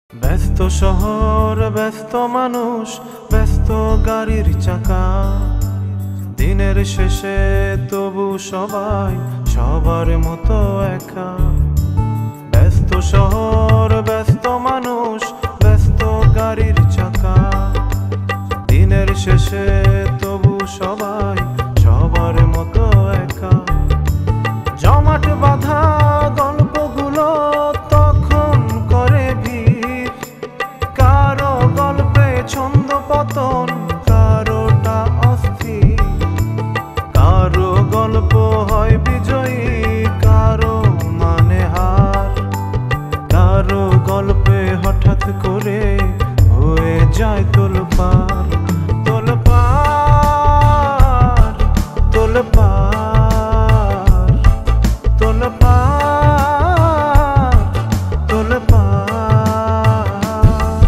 ব্যস্ত শহর, ব্যস্ত মানুষ, ব্যস্ত গাড়ির চাকা, দিনের শেষে তবু সবাই সবার মতো একা। ব্যস্ত শহর, ব্যস্ত মানুষ, ব্যস্ত গাড়ির চাকা, দিনের শেষে তবু সবাই সবার মতো একা। জমাট বাঁধা গল্পগুলো তখন করে ভিড়, কারো গল্পে ছন্দ পতন, কারোটা অস্থির, কারো গল্প হয় বিজয়ী, কারো মানে হার, কারো গল্পে হঠাৎ করে হয়ে যায় তোলপাড় তোলপাড় তোলপাড় তোলপাড় তোলপাড়।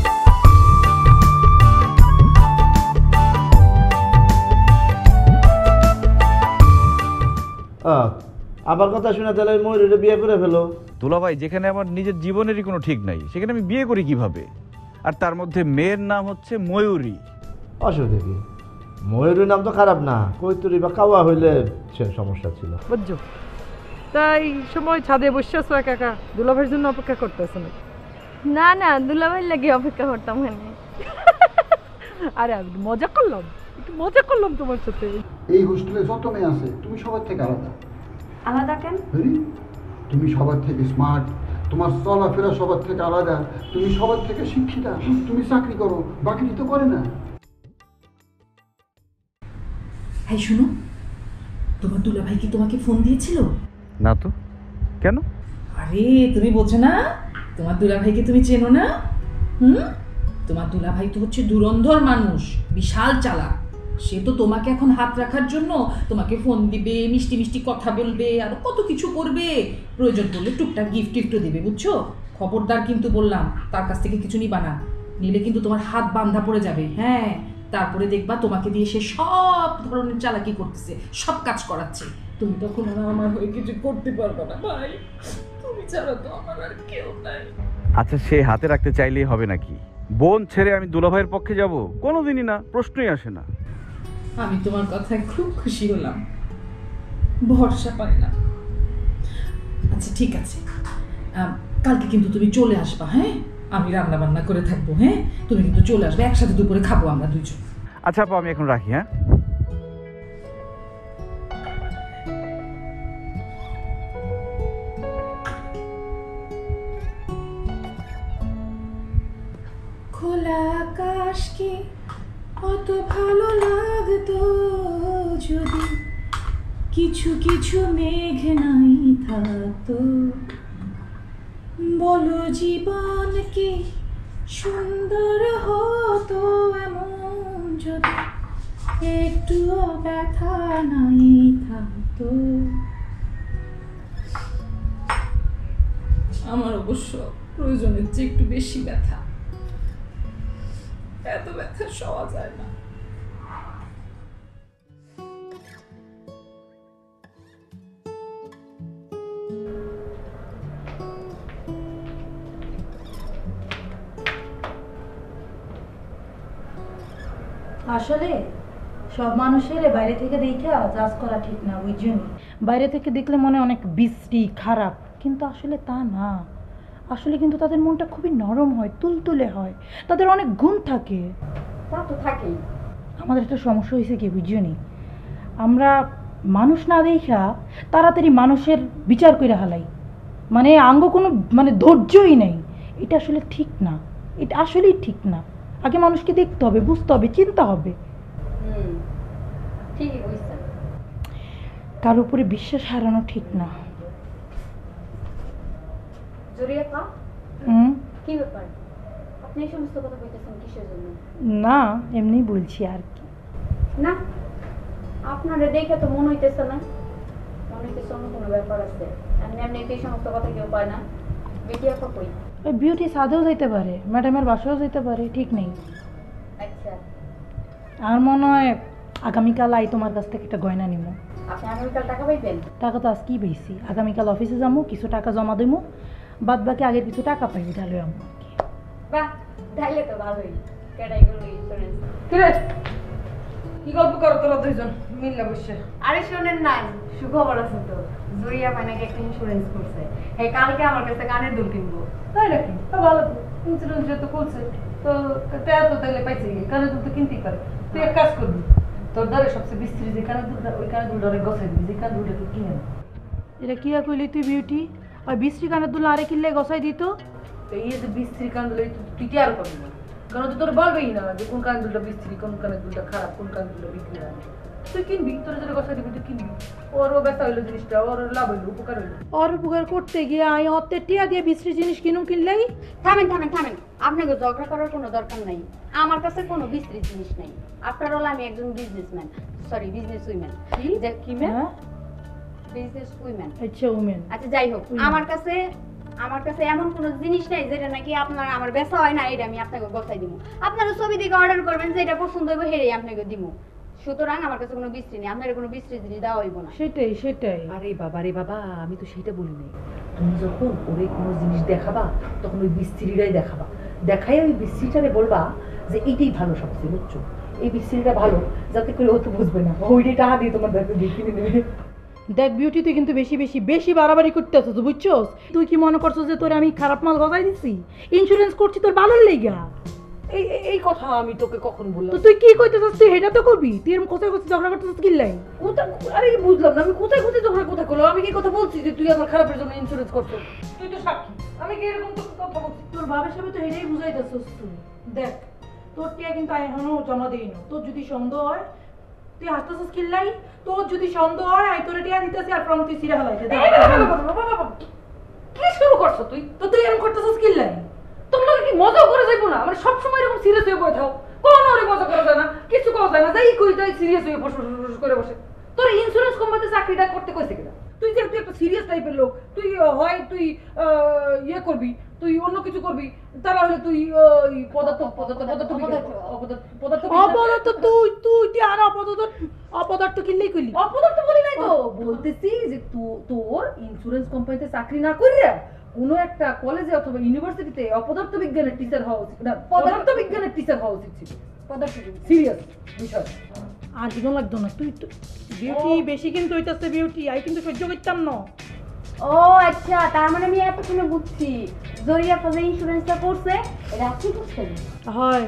আবার কথা শুনে তাহলে ময়ূরের বিয়ে করে ফেলো। দুলাভাই, যেখানে আমার নিজের জীবনেরই কোনো ঠিক নাই সেখানে আমি বিয়ে করি কিভাবে? আর তার মধ্যে মেয়ের নাম হচ্ছে ময়ূরী। অসুবিধা কি? ময়ূরের নাম তো খারাপ না, কৈতুরি বা কাওয়া হইলে সে সমস্যা ছিল। বুঝছো? তাই সময় ছাদে বসে আছো একা একা, দুলাভাইয়ের জন্য অপেক্ষা করতেছো না? না না, দুলাভাইয়ের লাগে অপেক্ষা করতাম মানে। আরে আমি একটু মজা করলাম তোমার সাথে। এই হোস্টেলে যত মেয়ে আছে তুমি সবার থেকে আলাদা। আলাদা কেন? তুমি সবার থেকে স্মার্ট, তোমার চলাফেরা সবার থেকে আলাদা, তুমি সবার থেকে শিক্ষিতা, তুমি চাকরি করো, বাকিটি তো করে না। হ্যাঁ শুনো, তোমার দুলাভাই কি তোমাকে ফোন দিয়েছিল? না তো, কেন? আরে তুমি বোঝো না, তোমার দুলাভাইকে তুমি চেনো না? তোমার দুলাভাই তো হচ্ছে ধুরন্ধর মানুষ, বিশাল চালাক। সে তো তোমাকে এখন হাত রাখার জন্য তোমাকে ফোন দিবে, মিষ্টি মিষ্টি কথা বলবে, আর কত কিছু করবে। প্রয়োজন পড়লে টুকটাক গিফট টিফটও দিবে, বুঝছো? খবরদার কিন্তু বললাম, তার কাছ থেকে কিছু নিবা না, নিলে কিন্তু তোমার হাত বাঁধা পড়ে যাবে। হ্যাঁ, তারপরে দেখবা তোমাকে দিয়ে সে সব ধরনের চালাকি করতেছে, সব কাজ করাচ্ছে। তুমি তখন আর আমার হয়ে কিছু করতে পারবে না ভাই, তুমি ছাড়া তো আমার আর কেউ নাই। আচ্ছা, সে হাতে রাখতে চাইলেই হবে নাকি? বোন ছেড়ে আমি দুলাভাইয়ের পক্ষে যাব? কোনোদিনই না, প্রশ্নই আসে না। আমি তোমার কথায় খুব খুশি হলাম, ভরসা পাই না। আচ্ছা ঠিক আছে, কালকে কিন্তু তুমি চলে আসবা। হ্যাঁ, আমি রান্না বান্না করে থাকবো। হ্যাঁ, তুমি কিন্তু চলে আসবে, একসাথে দুপুরে খাবো আমরা দুইজন। আচ্ছা আপা, আমি এখন রাখি। হ্যাঁ, খোলা আকাশকে অত ভালো লাগতো যদি কিছু কিছু মেঘ নাই থাকতো। বলো জীবন কি সুন্দর হতো এমন যদি একটুও ব্যথা নাই থাকতো। আমার অবশ্য প্রয়োজনের চেয়ে একটু বেশি ব্যথা, এত ব্যথা সওয়া যায় না। আসলে সব মানুষের বাইরে থেকে দেখে জাজ করা ঠিক না, বুঝছনি? বাইরে থেকে দেখলে মনে অনেক বিশ্রী খারাপ, কিন্তু আসলে তা না। আসলে কিন্তু তাদের মনটা খুবই নরম হয়, তুলতুলে হয়, তাদের অনেক গুণ থাকে। তা তো থাকেই। আমাদের একটা সমস্যা হয়েছে কি বুঝছনি, আমরা মানুষ না দেখা তাড়াতাড়ি মানুষের বিচার করে হালাই, মানে আঙ্গ কোনো মানে ধৈর্যই নেই। এটা আসলে ঠিক না, এটা আসলেই ঠিক না। আগে মানুষকে দেখতে হবে, বুঝতে হবে, চিন্তা হবে। ঠিকই বুঝছেন। কার উপরে বিশ্বাস হারানো ঠিক না। জরিয়া কা কি ব্যাপার? আপনি এই সমস্ত কথা কইতেছেন কিসের জন্য? না, এমনি বলছি আর কি। না, আপনারা দেখে তো মনে হইতেছে না, মনে হইতেছে অন্য কোনো ব্যাপার আছে। এমনি এমনি এই সমস্ত কথা কেউ পায় না। বেটি আপা কই? ওই বিউটি সাদেও যাইতে পারে, ম্যাডামের বাসাও যাইতে পারে, ঠিক নেই। আচ্ছা, আর মনে হয় আগামীকাল আই তোমার কাছ থেকে একটা গয়না নিব। আপনি আগামীকাল টাকা পাইবেন? টাকা তো আজকেই পেয়েছি, আগামীকাল অফিসে যাবো, কিছু টাকা জমা দেবো, বাদ বাকি আগের কিছু টাকা পাইবি, তাহলে আমার কি। বাহ, তাইলে তো ভালোই। কেডাই করলো ইন্স্যুরেন্স? কিরে কি গল্প করো তোরা দুইজন মিললে বসে? আরে শোনেন নাই, সুখবর আছে তো। জুরিয়া ভাই নাকি একটা ইন্স্যুরেন্স করছে। হ্যাঁ, কালকে আমার কাছে কানের দুল কিনবো। তাই নাকি? তা ভালো তো, ইন্স্যুরেন্স যেহেতু করছে তো টাকা তো তাইলে পাইছে, কানের দুল তো কিনতেই পারে। তুই এক কাজ করবি, তোর দ্বারে সবচেয়ে বিস্তৃত যে কানের দুলটা, ওই কানের দুলটা গছাই দিবি, যে কানের দুলটা তুই কিনে না। এটা কি কইলি তুই বিউটি? আর বৃষ্টি কানের দুল আরে কিনলে গসাই দিত? তো এই যে বিস্ত্রি কানের দুল তুই কি আর করবি না, কারণ তুই তোর বলবেই না যে কোন কানের দুলটা বিস্ত্রি, কোন কানের দুলটা খারাপ, কোন কানের দুলটা বিক্রি হয়। তুই কিনবি, তোর যেটা গসাই দিবি তুই কিনবি। ওরও ব্যথা হইলো জিনিসটা, ওর লাভ হইলো, উপকার হইলো। আর উপকার করতে গিয়ে আই অতে টিয়া দিয়ে বৃষ্টি জিনিস কিনুম কিনলেই। থামেন থামেন থামেন, আপনাকে ঝগড়া করার কোনো দরকার নাই। আমার কাছে কোনো বিস্তৃত জিনিস নাই। আপনার হলো আমি একজন বিজনেসম্যান, সরি বিজনেস উইম্যান। কি ম্যান? Business woman. আচ্ছা উমেন। আচ্ছা যাই হোক, আমার কাছে এমন কোনো জিনিস নাই যেটা নাকি আপনার আমার বেচা হয় না, এটা আমি আপনাকে বসাই দিব। আপনারা ছবি দেখে অর্ডার করবেন, যেটা পছন্দ হবে হেরেই আপনাকে দিব। সুতরাং আমার কাছে কোনো বিস্তৃত নেই, আপনার কোনো বিস্তৃত জিনিস দেওয়া হইব না। সেটাই সেটাই। আরে বাবা রে বাবা, আমি তো সেটা বলি নাই। তুমি যখন ওরে কোনো জিনিস দেখাবা তখন ওই বিস্ত্রিটাই দেখাবা, দেখাই ওই বিস্ত্রিটারে বলবা যে এইটাই ভালো সবচেয়ে, বুঝছো? এই বিস্ত্রিটা ভালো, যাতে করে ও তো বুঝবে না, ওইটাই টাকা দিয়ে তোমার দেখে কিনে নেবে। দেখ বিউটি, তুই কিন্তু বেশি বেশি বেশি বাড়াবাড়ি করতেছিস, বুঝছস? তুই কি মনে করছিস যে তোরে আমি খারাপ মাল গজাই দিছি? ইন্স্যুরেন্স করছি তোর ভালোর লেগা। এই এই কথা আমি তোকে কখন বললাম? তো তুই কি কইতেছিস? তুই এটা তো করবি। তুই এরকম কোথায় কোথায় ঝগড়া করতেছিস কিল্লাই? আরে বুঝলাম না, আমি কোথায় কোথায় ঝগড়া কোথায় করলো? আমি কি কথা বলছি যে তুই আমার খারাপের জন্য ইন্স্যুরেন্স করছো? তুই তো সাক্ষী, আমি কি এরকম তো কথা বলছি? তোর বাবার সাথে তো এটাই বুঝাইতেছিস তুই। দেখ তোর টিয়া কিন্তু এখনো জমা দেই না। তোর যদি সন্দেহ হয়, তুই হাসতেছিস কিল্লাই? তোর যদি সন্দেহ হয় আই তোর টিয়া দিতেছি, আর ফর্ম তুই ছিঁড়ে ফেলাইতে। কি শুরু করছো তুই? তো তুই এরকম করতেছিস কিল্লাই? তোমরা কি মজা করে যাইবো না? মানে সবসময় এরকম সিরিয়াস হয়ে বসে থাও, কোনো ওরে মজা করা যায় না, কিছু করা যায় না, যাই কই তাই সিরিয়াস হয়ে করে বসে। তোর ইন্স্যুরেন্স কোম্পানিতে চাকরিটা করতে কইছে কিনা? তুই যে তুই একটা সিরিয়াস টাইপের লোক, তুই হয় তুই ইয়ে করবি, তুই অন্য কিছু করবি, তারা হলে তুই পদার্থ কিনলেই কইলি। অপদার্থ বলি নাই তো, বলতেছি যে তোর ইন্স্যুরেন্স কোম্পানিতে চাকরি না করিয়া কোনো একটা কলেজে অথবা ইউনিভার্সিটিতে অপদার্থ বিজ্ঞানের টিচার হওয়া উচিত, না পদার্থ বিজ্ঞানের টিচার হওয়া উচিত ছিল। পদার্থ সিরিয়াস বিষয়। আর কি লাগতো না। তুই তো বিউটি বেশি কিন্তু হইতাছে বিউটি, আই কিন্তু সহ্য করতাম না। ও আচ্ছা, তার মানে আমি এতক্ষণে বুঝছি জরিয়া ফাজে ইন্স্যুরেন্সটা করছে, এটা আপনি করছেন? হয়।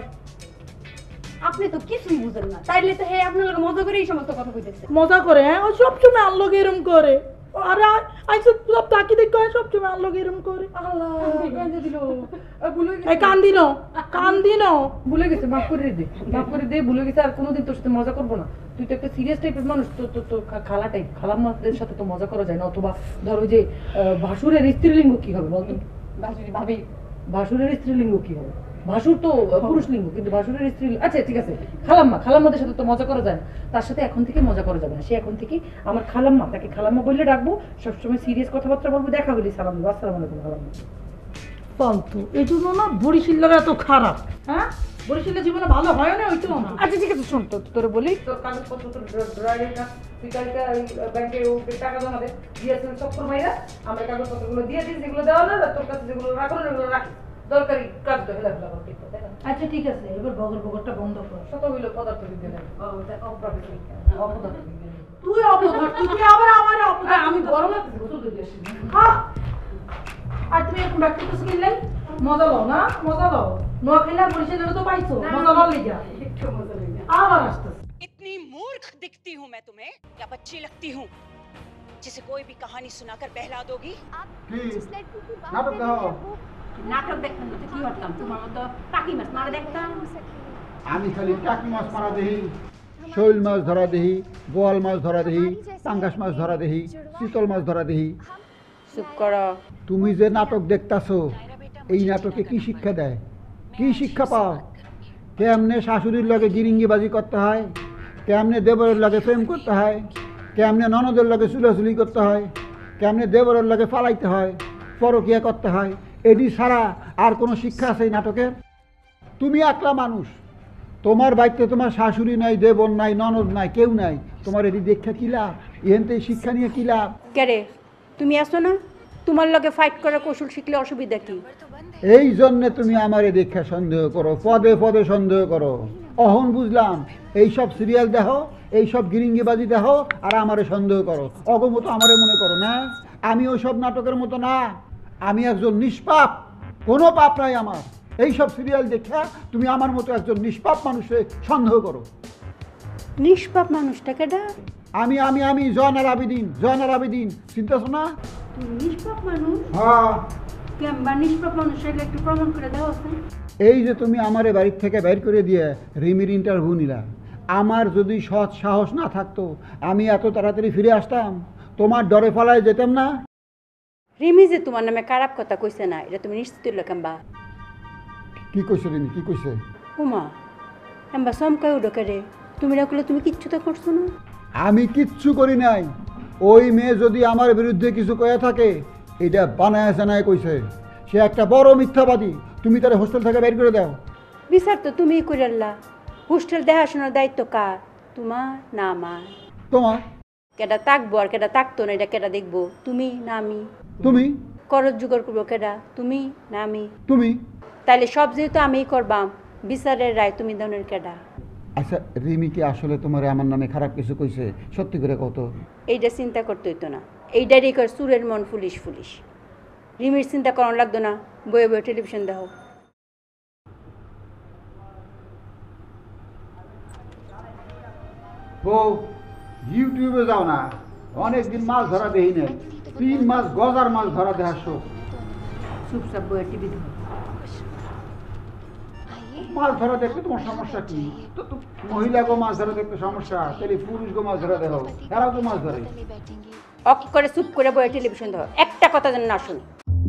আপনি তো কিছুই বুঝেন না, তাইলে তো হে আপনার লোক মজা করে এই সমস্ত কথা কইতেছে। মজা করে? হ্যাঁ, ও সবসময় আল্লোকে এরম করে। আরে আই সব তাকি দেখ সবসময় আল্লোকে এরম করে। আল্লাহ কান্দে দিল, ভুলে গেছে। এই কান্দিনো ভুলে গেছে, মাফ করে দে, মাফ করে দে, ভুলে গেছে। আর কোনোদিন তোর সাথে মজা করবো না। তুই তো একটা সিরিয়াস টাইপের মানুষ, তো খালা টাইপ, খালাম্মাদের সাথে তো মজা করা যায় না। অথবা ধরো যে ভাসুরের স্ত্রীলিঙ্গ কি হবে বলতো? ভাসুরি ভাবি, ভাসুরের স্ত্রীলিঙ্গ কি হবে? ভাসুর তো পুরুষ লিঙ্গ, কিন্তু ভাসুরের স্ত্রী, আচ্ছা ঠিক আছে, খালাম্মাদের সাথে তো মজা করা যায় না। তার সাথে এখন থেকে মজা করা যাবে না। সে এখন থেকে আমার খালাম্মা, তাকে খালাম্মা বললে ডাকবো, সবসময় সিরিয়াস কথাবার্তা বলবো, দেখা হলি সালাম দেবো, আসসালামু আলাইকুম খালাম্মা। ফালতু। এই জন্য না বরিশিল্লার এত খারাপ। হ্যাঁ, বরিশিল্লার জীবনে ভালো হয় না, হইতো না। আচ্ছা ঠিক আছে, শোন, তোরে বলি, তোর কাগজপত্র, তোর ড্রাইভিং কাজ, তুই কালকে ব্যাংকে টাকা জমা দে, দিয়েছেন সব মাইরা, আমরা কাগজপত্রগুলো দিয়ে দিই, যেগুলো দেওয়া না, তোর কাছে যেগুলো রাখো এগুলো রাখি, দরকারি কাজ তো হেলাফেলা করো, ঠিক আছে? আচ্ছা ঠিক আছে, এবার বগরটা বন্ধ কর। শত হইল পদার্থ বিজ্ঞানের অপদার্থ বিজ্ঞান। তুই অপদার্থ, তুই আবার আমার অপদার্থ। আমি গরম লাগতেছে, গোসল করে আসি। হ্যাঁ, আর তুমি এখন ব্যাক করতেছ কিনলেই? মজা লও না, মজা লও। নোয়া খেলে আর বরিশালের তো পাইছো, মজা লও লিগা। একটু মজা লাগে। আবার আসতেছে। इतनी मूर्ख दिखती हूँ मैं तुम्हें या बच्ची लगती हूँ जिसे कोई भी कहानी सुनाकर बहला दोगी? নাটক দাও। নাটক দেখতাম তো কি করতাম? তোমার মতো টাকি মাছ মারা দেখতাম। আমি খালি টাকি মাছ মারা দেহি, শৈল মাছ ধরা দেহি, বোয়াল মাছ ধরা দেহি, পাঙ্গাস মাছ ধরা দেহি, চিতল মাছ ধরা দেহি। চুপ করো। তুমি যে নাটক দেখতাছো, এই নাটকে কি শিক্ষা দেয়? কি শিক্ষা পাও? কেমনে শাশুড়ির লগে গিরিঙ্গিবাজি করতে হয়, কেমনে দেবরের লগে প্রেম করতে হয়, কেমনে ননদের লগে চুলাচুলি করতে হয়, কেমনে দেবরের লগে ফালাইতে হয়, পরকিয়া করতে হয়, এটি ছাড়া আর কোনো শিক্ষা আছে এই নাটকের? তুমি একলা মানুষ, তোমার বাড়িতে তোমার শাশুড়ি নাই, দেবর নাই, ননদ নাই, কেউ নাই, তোমার এটি দেখা কি লাভ? এখানতে শিক্ষা নিয়ে কি লাভ? কে রে, তুমি আসো না? তোমার লগে ফাইট করার কৌশল শিখলে অসুবিধা কি? এই জন্যে তুমি আমারে দেখে সন্দেহ করো, পদে পদে সন্দেহ করো। অহন বুঝলাম এইসব সিরিয়াল দেখো, এইসব গিরিঙ্গিবাজি দেখো আর আমারে সন্দেহ করো। অগমতো আমারে মনে করো না, আমি ওই সব নাটকের মতো না। আমি একজন নিষ্পাপ, কোনো পাপ নাই আমার। এইসব সিরিয়াল দেখে তুমি আমার মতো একজন নিষ্পাপ মানুষের সন্দেহ করো। নিষ্পাপ মানুষটা কেডা? আমি আমি আমি জয়নাল আবেদিন, জয়নাল আবেদিন, চিন্তাছো না? তুমি নিষ্পাপ মানুষ? হ্যাঁ। কেমবা নিষ্পাপ মানুষের একটু প্রমাণ করে দাও আছে। এই যে তুমি আমারে বাড়ির থেকে বের করে দিয়ে রিমির ইন্টারভিউ নিলা, আমার যদি সৎ সাহস না থাকতো আমি এত তাড়াতাড়ি ফিরে আসতাম? তোমার ডরে ফলায় যেতাম না? রিমি যে তোমার নামে খারাপ কথা কইছে না, এটা তুমি নিশ্চিত হইলো কেমবা? কি কইছে রিমি, কি কইছে? উমা কেমবা চমকাই উঠো রে, তুমি রাখলে তুমি কিচ্ছু তো করছো না। আমি কিচ্ছু করি নাই। ওই মেয়ে যদি আমার বিরুদ্ধে কিছু কয়ে থাকে এটা বানায় জানায় কইছে। সে একটা বড় মিথ্যাবাদী। তুমি তার হোস্টেল থেকে বের করে দাও। বিচার তো তুমিই করে আল্লাহ। হোস্টেল দেখাশোনার দায়িত্ব কার? তোমার না আমার? তোমার। কেডা তাকবো আর কেডা তাকতো না এটা কেডা দেখবো? তুমি না আমি? তুমি। করজ জোগাড় করবো কেডা? তুমি না আমি? তুমি। তাইলে সব যেহেতু আমিই করবাম, বিচারের রায় তুমি দানের কেডা? আচ্ছা রিমি কি আসলে তোমার আমার নামে খারাপ কিছু কইছে? সত্যি করে কত? এইটা চিন্তা করতে হইতো না। এইটারই কর সুরের মন ফুলিশ ফুলিশ। রিমির চিন্তা করানো লাগতো না, বয়ে বয়ে টেলিভিশন দেখো। ও ইউটিউবে যাও না, অনেকদিন মাছ ধরা দেখি না। 3 মাস গজার মাছ ধরা দেখাচ্ছ। চুপচাপ বয়ে টিভি দেখো। মাছ ধরা দেখতে তোমার সমস্যা কি? তো মহিলাগো মাছ ধরা দেখতে সমস্যা, তাহলে পুরুষগো মাছ ধরা দেখো, এরাও তো মাছ ধরে। অক করে চুপ করে বয়ে টেলিভিশন দেখো, একটা কথা যেন না শুনি।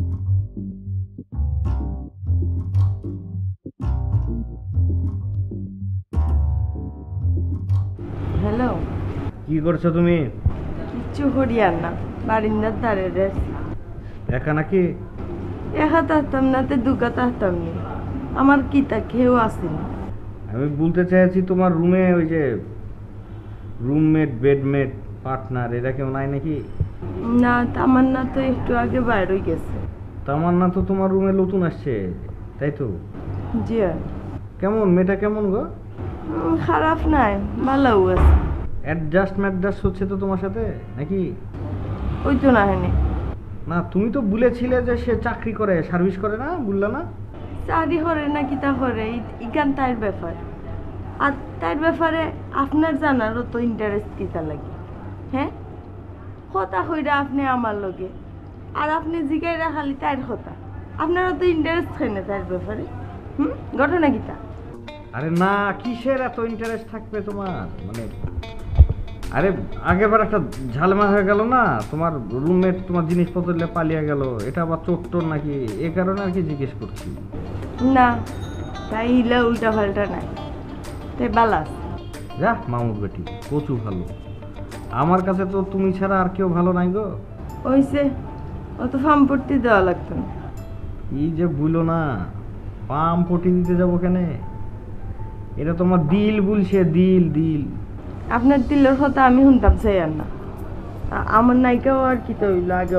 হ্যালো, কি করছো তুমি? কিচ্ছু করি আর না, বারিন্দার ধারে রেছি। একা নাকি? একা থাকতাম না, তে দুকা থাকতাম নি। আমার কিতা কেউ আসেনি। আমি বলতে চাইছি তোমার রুমে ওই যে রুমমেট, বেডমেট, পার্টনার এরা কেউ নাই নাকি? না, তামান্না তো একটু আগে বাইর হয়ে গেছে। তামান্না তো তোমার রুমে নতুন আসছে, তাই তো? জি। কেমন মেয়েটা, কেমন গো? খারাপ নাই, ভালোও আছে। অ্যাডজাস্ট হচ্ছে তো তোমার সাথে নাকি? ওই তো না হেনে। না তুমি তো বলেছিলে যে সে চাকরি করে, সার্ভিস করে না, বললা না? চাকরি করে না কিতা করে ইগান তার ব্যাপার। আর তার ব্যাপারে আপনার জানারও তো ইন্টারেস্ট কিতা লাগে? হ্যাঁ, কথা কইরা আপনি আমার লগে, আর আপনি জিগাইরা খালি তার কথা। আপনারও তো ইন্টারেস্ট হয় না তার ব্যাপারে। ঘটনা কিতা? আরে না, কিসের এত ইন্টারেস্ট থাকবে তোমার? মানে আরে আগেবার একটা ঝালমা হয়ে গেল না, তোমার রুমমেট তোমার জিনিসপত্র নিয়ে পালিয়ে গেল, এটা আবার চোট্টর নাকি, এ কারণে আর কি জিজ্ঞেস করছি। না, তাই ইলা উল্টা পাল্টা নাই, তাই বালাস। যা মামুর বেটি, কচু ভালো। আমার কাছে তো তুমি ছাড়া আর কেউ ভালো নাই গো। ওইসে অত ফার্ম পট্টি দেওয়া লাগতো না। এই যে বুঝলো না, পাম পটি দিতে যাবো কেন? এটা তোমার দিল বলছে, দিল দিল। আপনার দিলের কথা আমি শুনতাম চাই আর না। আমার নায়িকাও আর কি তো হইলো আগে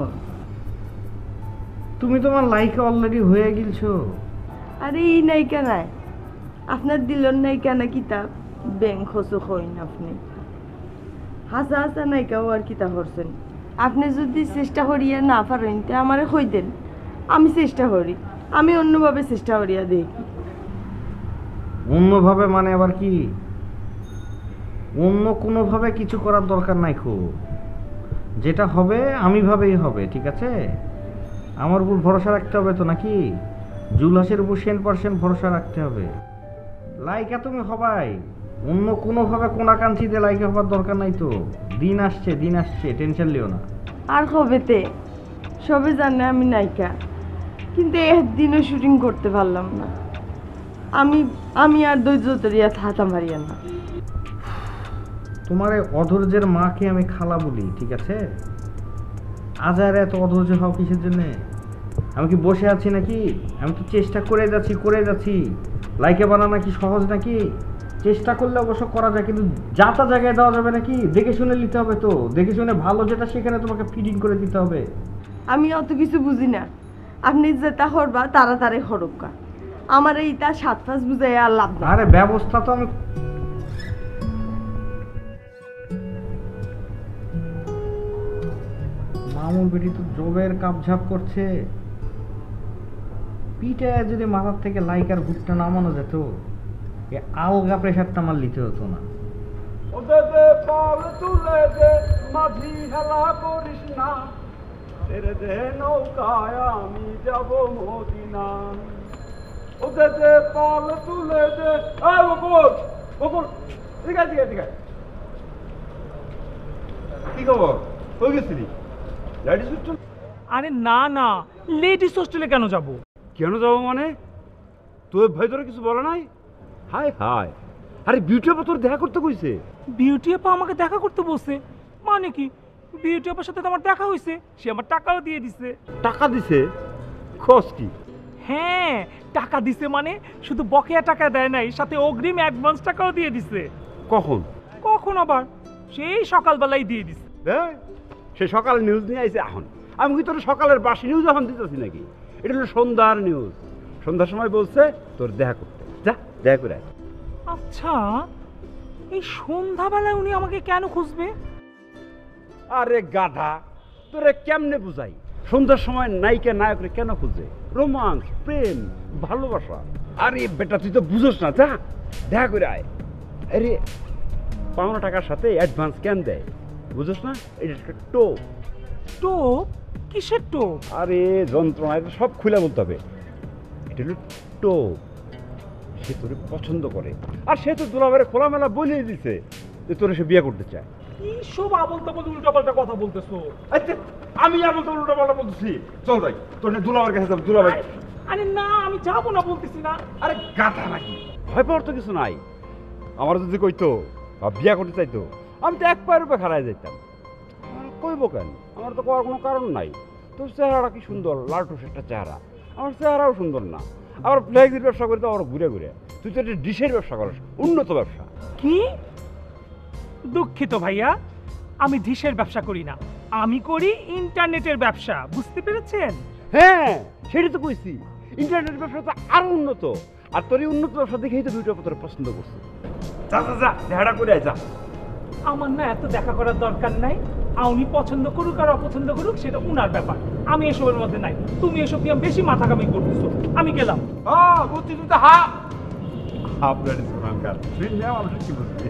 তুমি তোমার লাইকে অলরেডি হয়ে গেলছো। আরে এই নায়িকা নাই, আপনার দিলের নায়িকা না কিতাব ব্যাংক খসু হইন। আপনি হাসা হাসা নায়িকাও আর কিতা করছেন। আপনি যদি চেষ্টা করিয়া না পারেন তে আমারে কই দেন, আমি চেষ্টা করি, আমি অন্যভাবে চেষ্টা করিয়া দেখি। অন্যভাবে মানে আবার কি? অন্য কোনোভাবে কিছু করার দরকার নাই, খুব যেটা হবে আমি ভাবেই হবে, ঠিক আছে? আমার উপর ভরসা রাখতে হবে তো নাকি? জুলহাসের উপর 100% ভরসা রাখতে হবে। লাইকা তুমি হবাই, অন্য কোনোভাবে কোনাকাঞ্চিতে লাইকা হবার দরকার নাই তো। দিন আসছে, দিন আসছে, টেনশন লিও না। আর হবেতে সবে জানে আমি নায়িকা, কিন্তু একদিনও শুটিং করতে পারলাম না। আমি আর ধৈর্য ধরিয়া থাকা মারিয়া না। তোমার অধৈর্যের মাকে আমি খালা বলি, ঠিক আছে? আজ আর এত অধৈর্য হও কিসের জন্যে? আমি কি বসে আছি নাকি? আমি তো চেষ্টা করে যাচ্ছি। লাইকে বানানো কি সহজ নাকি? চেষ্টা করলে অবশ্য করা যায়, কিন্তু যাতা জায়গায় দেওয়া যাবে নাকি? দেখে শুনে নিতে হবে তো, দেখে শুনে ভালো যেটা সেখানে তোমাকে ফিডিং করে দিতে হবে। আমি অত কিছু বুঝি না, আপনি যেটা করবা তাড়াতাড়ি হরক্কা আমার এইটা সাত ফাঁস বুঝাই আর লাভ না। আরে ব্যবস্থা তো আমি মামুন বেটি তো জবের কাপঝাপ করছে, পিঠে যদি মাথার থেকে লাইকার ভুট্টা নামানো যেত এ আলগা প্রেশারটা আমার নিতে হতো না। ওদের দে পাল তুলে দে মাঝি হেলা করিস না, ছেড়ে দে নৌকায় আমি যাব মদিনা। ওদের দে পাল তুলে দে বকুল বকুল ঠিক আছে ঠিক আছে ঠিক আছে। কি খবর, কই গেছিলি? Ladies hostel? আরে না না, লেডিস হোস্টেলে কেন যাব? কেন যাবো মানে? তোর ভাই তোরা কিছু বলে নাই? হাই হাই, আরে বিউটি আপা তোর দেখা করতে কইছে। বিউটি আপা আমাকে দেখা করতে বসছে? মানে কি, বিউটি আপার সাথে তো আমার দেখা হয়েছে, সে আমার টাকাও দিয়ে দিছে। টাকা দিছে? খোঁজ কি? হ্যাঁ টাকা দিছে, মানে শুধু বকেয়া টাকা দেয় নাই, সাথে অগ্রিম অ্যাডভান্স টাকাও দিয়ে দিছে। কখন? কখন আবার? সেই সকালবেলায় দিয়ে দিছে। সে সকালে নিউজ নিয়ে আইছে এখন। আমি কি তোর সকালের বাসি নিউজ এখন দিতেছি নাকি? এটা হলো সন্ধ্যার নিউজ। সন্ধ্যার সময় বলছে তোর দেখা করতে, যা দেখা করে আয়। আচ্ছা, এই সন্ধ্যাবেলায় উনি আমাকে কেন খুঁজবে? আরে গাধা, তোরে কেমনে বুঝাই? সন্ধ্যার সময় নায়িকা নায়করে কেন খুঁজে? রোমান্স, প্রেম, ভালোবাসা। আরে বেটা তুই তো বুঝোস না, যা দেখা করে আয়। আরে পাওনা টাকার সাথে অ্যাডভান্স কেন দেয় বুঝোস না? এটা একটা টোপ। টোপ? কিসের টোপ? আরে যন্ত্রণা, এটা সব খুলে বলতে হবে। এটা হলো টোপ। সে তোরে পছন্দ করে, আর সে তো দুলাভাইয়ের খোলামেলা বলিয়ে দিছে যে তোরে সে বিয়ে করতে চায়। কি সব আবল তাবল উল্টাপাল্টা কথা বলতেছো? আচ্ছা আমি আবল তাবল উল্টাপাল্টা বলতেছি? চল যাই, তোর দুলাভাইয়ের কাছে যাব। দুলাভাই? আরে না, আমি যাবো না বলতেছি না। আরে গাধা নাকি, ভয় পাওয়ার তো কিছু নাই। আমার যদি কইতো বা বিয়ে করতে চাইতো, আমি তো এক পায়ের উপরে খাড়ায় যাইতাম। কইব কেন? আমার তো করার কোনো কারণ নাই। তোর চেহারাটা কি সুন্দর, লালটুস একটা চেহারা। আমার চেহারাও সুন্দর না। আবার ফ্লেক্সির ব্যবসা করি তো আবার ঘুরে ঘুরে। তুই তো একটা ডিশের ব্যবসা করিস, উন্নত ব্যবসা। কি? দুঃখিত ভাইয়া, আমি ডিশের ব্যবসা করি না, আমি করি ইন্টারনেটের ব্যবসা। বুঝতে পেরেছেন? হ্যাঁ সেটাই তো কইছি, ইন্টারনেট ব্যবসা তো আরো উন্নত। আর তোর এই উন্নত ব্যবসা দেখেই তো দুইটা তোর পছন্দ করছে। যা যা যা, দেখাটা করে আয়, যা। আমার না এত দেখা করার দরকার নাই। উনি পছন্দ করুক আর অপছন্দ করুক, সেটা উনার ব্যাপার, আমি এসবের মধ্যে নাই। তুমি এসব নিয়ে বেশি মাথা কামি করতেছো। আমি গেলাম। বুঝছি, তুই তো হা আপনার সুরাঙ্কার তুই নেওয়া মানুষ কি বুঝলি?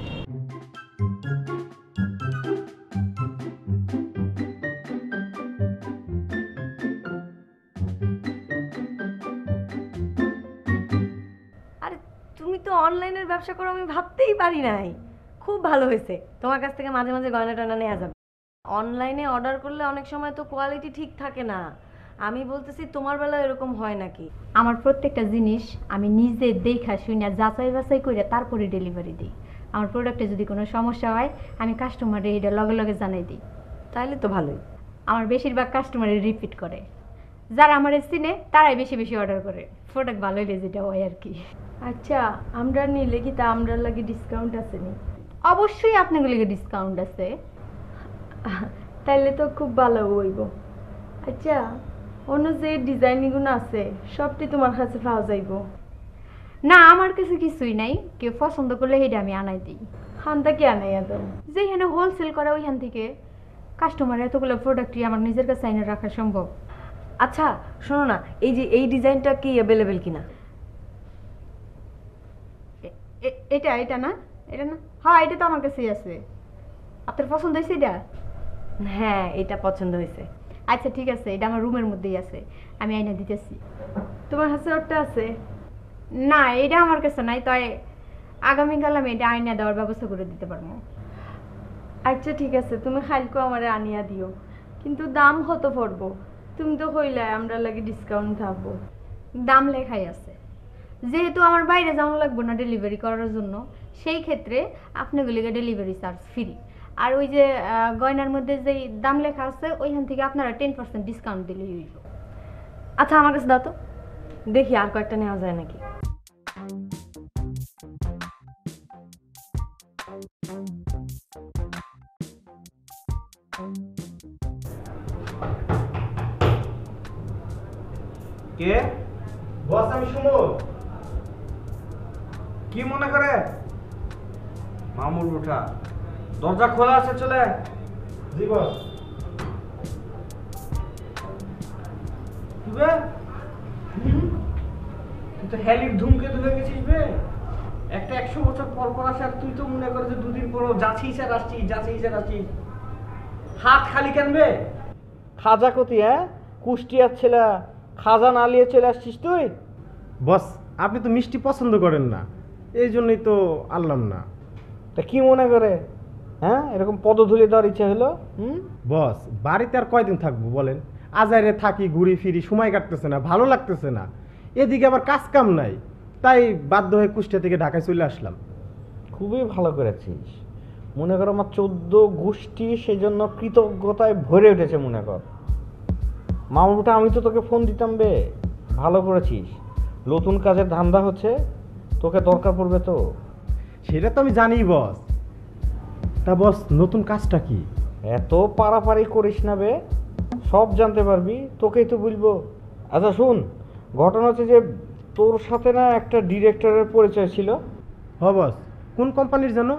আরে তুমি তো অনলাইনের ব্যবসা করো, আমি ভাবতেই পারি নাই। খুব ভালো হয়েছে, তোমার কাছ থেকে মাঝে মাঝে গয়না টয়না নেওয়া যাবে। অনলাইনে অর্ডার করলে অনেক সময় তো কোয়ালিটি ঠিক থাকে না। আমি বলতেছি তোমার বেলা এরকম হয় নাকি? আমার প্রত্যেকটা জিনিস আমি নিজে দেখা শুনে যাচাই বাছাই করে তারপরে ডেলিভারি দিই। আমার প্রোডাক্টে যদি কোনো সমস্যা হয় আমি কাস্টমারে এটা লগে লগে জানাই দিই। তাইলে তো ভালোই। আমার বেশিরভাগ কাস্টমারে রিপিট করে, যারা আমার চিনে তারাই বেশি বেশি অর্ডার করে। প্রোডাক্ট ভালো হলে যেটা হয় আর কি। আচ্ছা, আমরা নিলে কি তা আমরা লাগে ডিসকাউন্ট আছে নি? অবশ্যই আপনাগুলিকে ডিসকাউন্ট আছে। তাইলে তো খুব ভালো হইব। আচ্ছা, অন্য যে ডিজাইনগুলো আছে সবটি তোমার কাছে পাওয়া যাইব? না, আমার কাছে কিছুই নাই। কেউ পছন্দ করলে সেটা আমি আনাই দিই। হানটা কি আনাই আদৌ? যেখানে হোলসেল করে ওইখান থেকে। কাস্টমার এতগুলো প্রোডাক্টই আমার নিজের কাছে আইনে রাখা সম্ভব। আচ্ছা শোনো না, এই যে এই ডিজাইনটা কি অ্যাভেলেবেল কিনা? এটা এটা না, এটা না, হ্যাঁ এটা তো আমার কাছেই আছে। আপনার পছন্দ হয়েছে এটা? হ্যাঁ, এটা পছন্দ হয়েছে। আচ্ছা ঠিক আছে, এটা আমার রুমের মধ্যেই আছে, আমি আইনা দিতেছি। তোমার কাছে ওটা আছে? না, এটা আমার কাছে নাই, তাই আগামীকাল আমি এটা আইনা দেওয়ার ব্যবস্থা করে দিতে পারবো। আচ্ছা ঠিক আছে, তুমি খালকো আমারে আনিয়া দিও, কিন্তু দাম কত পড়বো? তুমি তো কইলাই আমরা লাগে ডিসকাউন্ট থাকবো। দাম লেখাই আছে, যেহেতু আমার বাইরে যাওয়া লাগবে না ডেলিভারি করার জন্য, সেই ক্ষেত্রে আপনাগুলিকে ডেলিভারি চার্জ ফ্রি। আর ওই যে গয়নার মধ্যে যেই দাম লেখা আছে ওইখান থেকে আপনারা 10% ডিসকাউন্ট দিলেই হইব। আচ্ছা আমার কাছে দাও তো, দেখি আর কয়েকটা নেওয়া যায় নাকি। কে? বস আমি শুনো। কি মনে করে? মামুর উঠা। দরজা খোলা আছে, চলে আয়। জি বস। তুই তো হেলির ধুমকেতু হয়ে গেছিস বে। একটা 100 বছর পর পর আসে আর তুই তো মনে করে যে দুদিন পর যাচ্ছিস আর আসছিস। হাত খালি কেনবে? খাজা কতি কুষ্টিয়ার ছেলে, খাজা না নিয়ে চলে আসছিস তুই? বস আপনি তো মিষ্টি পছন্দ করেন না, এই জন্যই তো আনলাম না। তা কি মনে করে এরকম পদধূলি দেওয়ার ইচ্ছা হলো? বস বাড়িতে আর কয়দিন থাকবো বলেন? আজাইরে থাকি, ঘুরি ফিরি, সময় কাটতেছে না, ভালো লাগতেছে না। এদিকে আবার কাজ কাম নাই, তাই বাধ্য হয়ে কুষ্টিয়া থেকে ঢাকায় চলে আসলাম। খুবই ভালো করেছিস। মনে কর আমার 14 গোষ্ঠী সেই জন্য কৃতজ্ঞতায় ভরে উঠেছে। মনে কর মামুটা, আমি তো তোকে ফোন দিতাম বে। ভালো করেছিস। নতুন কাজের ধান্দা হচ্ছে, তোকে দরকার পড়বে তো। সেটা তো আমি জানি বস। তা বস নতুন কাজটা কি? এত পারাপারি করিস না বে, সব জানতে পারবি, তোকেই তো বলবো। আচ্ছা শুন, ঘটনা হচ্ছে যে তোর সাথে না একটা ডিরেক্টরের পরিচয় ছিল। হ বস, কোন কোম্পানির জানো?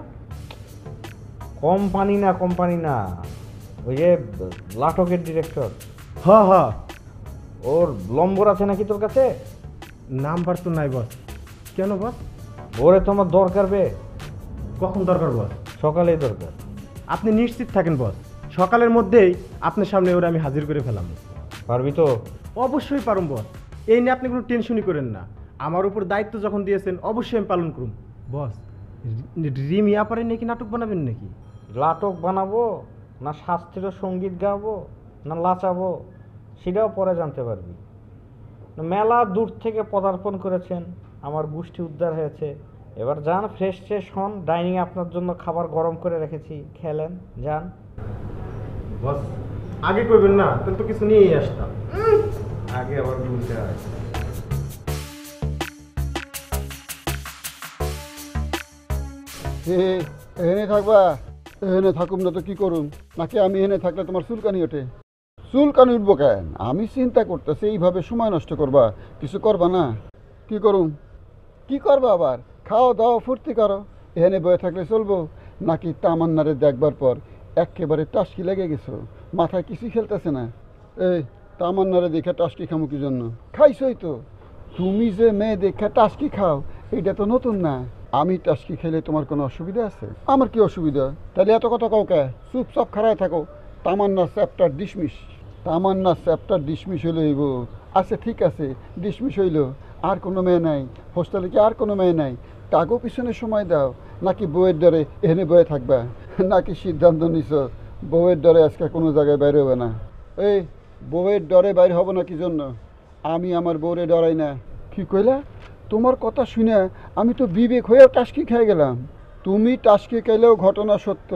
কোম্পানি না, ওই যে লাটকের ডিরেক্টর। হ হ। ওর নম্বর আছে নাকি তোর কাছে? নাম্বার তো নাই বস। কেন বস? ওরে তোমার দরকার বে। কখন দরকার বস? সকালেই দরকার। আপনি নিশ্চিত থাকেন বস, সকালের মধ্যেই আপনার সামনে ওরা আমি হাজির করে ফেলাম। পারবি তো? অবশ্যই পারুম বস, এই নিয়ে আপনি কোনো টেনশনই করেন না। আমার উপর দায়িত্ব যখন দিয়েছেন অবশ্যই আমি পালন করুন। বস রিমিয়া পারে নাকি নাটক বানাবেন নাকি? নাটক বানাবো না শাস্ত্রীয় সঙ্গীত গাবো না লাচাবো সেটাও পরে জানতে পারবি। মেলা দূর থেকে পদার্পণ করেছেন, আমার গোষ্ঠী উদ্ধার হয়েছে। এবার যান, ফ্রেশ হন। ডাইনিং আপনার জন্য খাবার গরম করে রেখেছি, খেলেন, যান। বস আগে করবেন না, তাহলে তো কিছু নিয়েই আসতাম। আগে আবার বলতে হয়। এখানে থাকবা? এখানে থাকুম না তো কি করুম? নাকি আমি এখানে থাকলে তোমার চুলকানি ওঠে? চুলকানি উঠবো কেন? আমি চিন্তা করতেছি এইভাবে সময় নষ্ট করবা, কিছু করবা না? কি করুম? কি করবা আবার? খাও দাও ফুর্তি করো, এখানে বয়ে থাকলে চলবো? নাকি তামান্নারে দেখবার পর একেবারে টাস্কি লেগে গেছো, মাথায় কিছুই খেলতেছে না? এই তামান্নারে দেখে টাস্কি খামো কি জন্য? খাইছই তো। তুমি যে মেয়ে দেখে টাস্কি খাও এটা তো নতুন না। আমি টাস্কি খেলে তোমার কোনো অসুবিধা আছে? আমার কি অসুবিধা? তাহলে এত কথা কাউকে চুপচাপ খাড়ায় থাকো। Tamanna chapter dismiss. Tamanna chapter dismiss হইল হইব। আচ্ছা ঠিক আছে, ডিসমিস হইল। আর কোনো মেয়ে নাই হোস্টেলে? কি আর কোনো মেয়ে নাই? তাগো পিছনে সময় দাও, নাকি বউয়ের ডরে এখানে বয়ে থাকবা? নাকি সিদ্ধান্ত নিছ বউয়ের ডরে আজকে কোনো জায়গায় বাইরে হবে না? এই বউয়ের ডরে বাইরে হব না কি জন্য? আমি আমার বউরে ডরাই না। কি কইলা? তোমার কথা শুনে আমি তো বিবেক হয়েও টাস্কি খেয়ে গেলাম। তুমি টাস্কি খেলেও ঘটনা সত্য।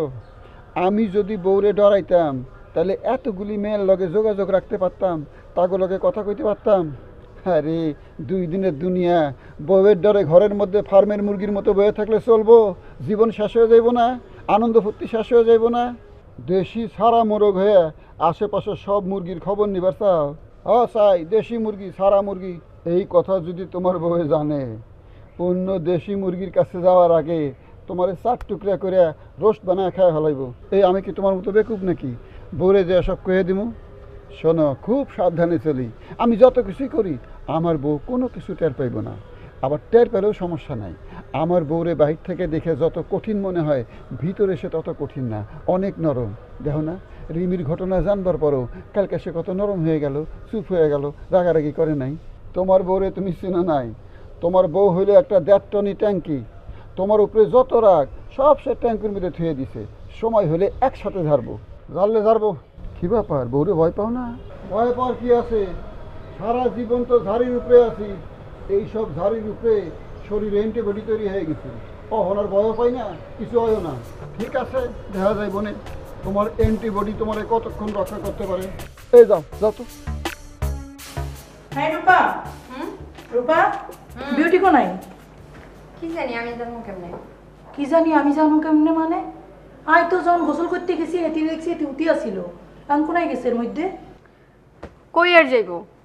আমি যদি বউরে ডরাইতাম তাহলে এতগুলি মেয়ের লগে যোগাযোগ রাখতে পারতাম, তাগো লগে কথা কইতে পারতাম। আরে 2 দিনের দুনিয়া, বউয়ের ডরে ঘরের মধ্যে ফার্মের মুরগির মতো বয়ে থাকলে চলবো? জীবন শেষ হয়ে যাইব না? আনন্দ ফুর্তি শেষ হয়ে যাইব না? দেশি সারা মোরগ হয়ে আশেপাশে সব মুরগির খবর নিবার চাও? চাই দেশি মুরগি, সারা মুরগি। এই কথা যদি তোমার বউয়ে জানে, অন্য দেশি মুরগির কাছে যাওয়ার আগে তোমার 4 টুকরা করে রোস্ট বানায় খায় ফেলাইব। এই আমি কি তোমার মতো বেকুব নাকি? বউরে যে সব কয়ে দিব? শোনো, খুব সাবধানে চলি। আমি যত কিছুই করি আমার বউ কোনো কিছু টের পাইব না। আবার টের পেলেও সমস্যা নাই। আমার বউরে বাহির থেকে দেখে যত কঠিন মনে হয়, ভিতরে সে তত কঠিন না, অনেক নরম। দেখো না, রিমির ঘটনা জানবার পরও কালকে সে কত নরম হয়ে গেল, চুপ হয়ে গেল, রাগারাগি করে নাই। তোমার বউরে তুমি চেনো নাই। তোমার বউ হইলে একটা 1.5 টনি ট্যাঙ্কি। তোমার উপরে যত রাগ সব সে ট্যাঙ্কির মধ্যে থুয়ে দিছে। সময় হলে একসাথে ঝাড়বো। ঝাড়লে ঝাড়বো। কী ব্যাপার, বউরে ভয় পাও না? ভয় পাওয়ার কি আছে? সারা জীবন তো ঝাড়ির উপরে আছি। এইসব ঝাড়ির উপরে শরীরে অ্যান্টিবডি তৈরি হয়ে গেছে। ওনার ভয়ও পাই না, কিছু হয়ও না। ঠিক আছে, দেখা যায় বোনে তোমার অ্যান্টিবডি তোমার কতক্ষণ রক্ষা করতে পারে। এই যাও যাও তো। হ্যাঁ রূপা। রূপা, বিউটি কো নাই? কি জানি আমি জানবো কেমনে? কি জানি আমি জানো কেমনে মানে? আয় তো যখন গোসল করতে গেছি এটি দেখছি এটি উঠি আসিল। কান কোনায় গেছে এর মধ্যে? কই আর যাইব?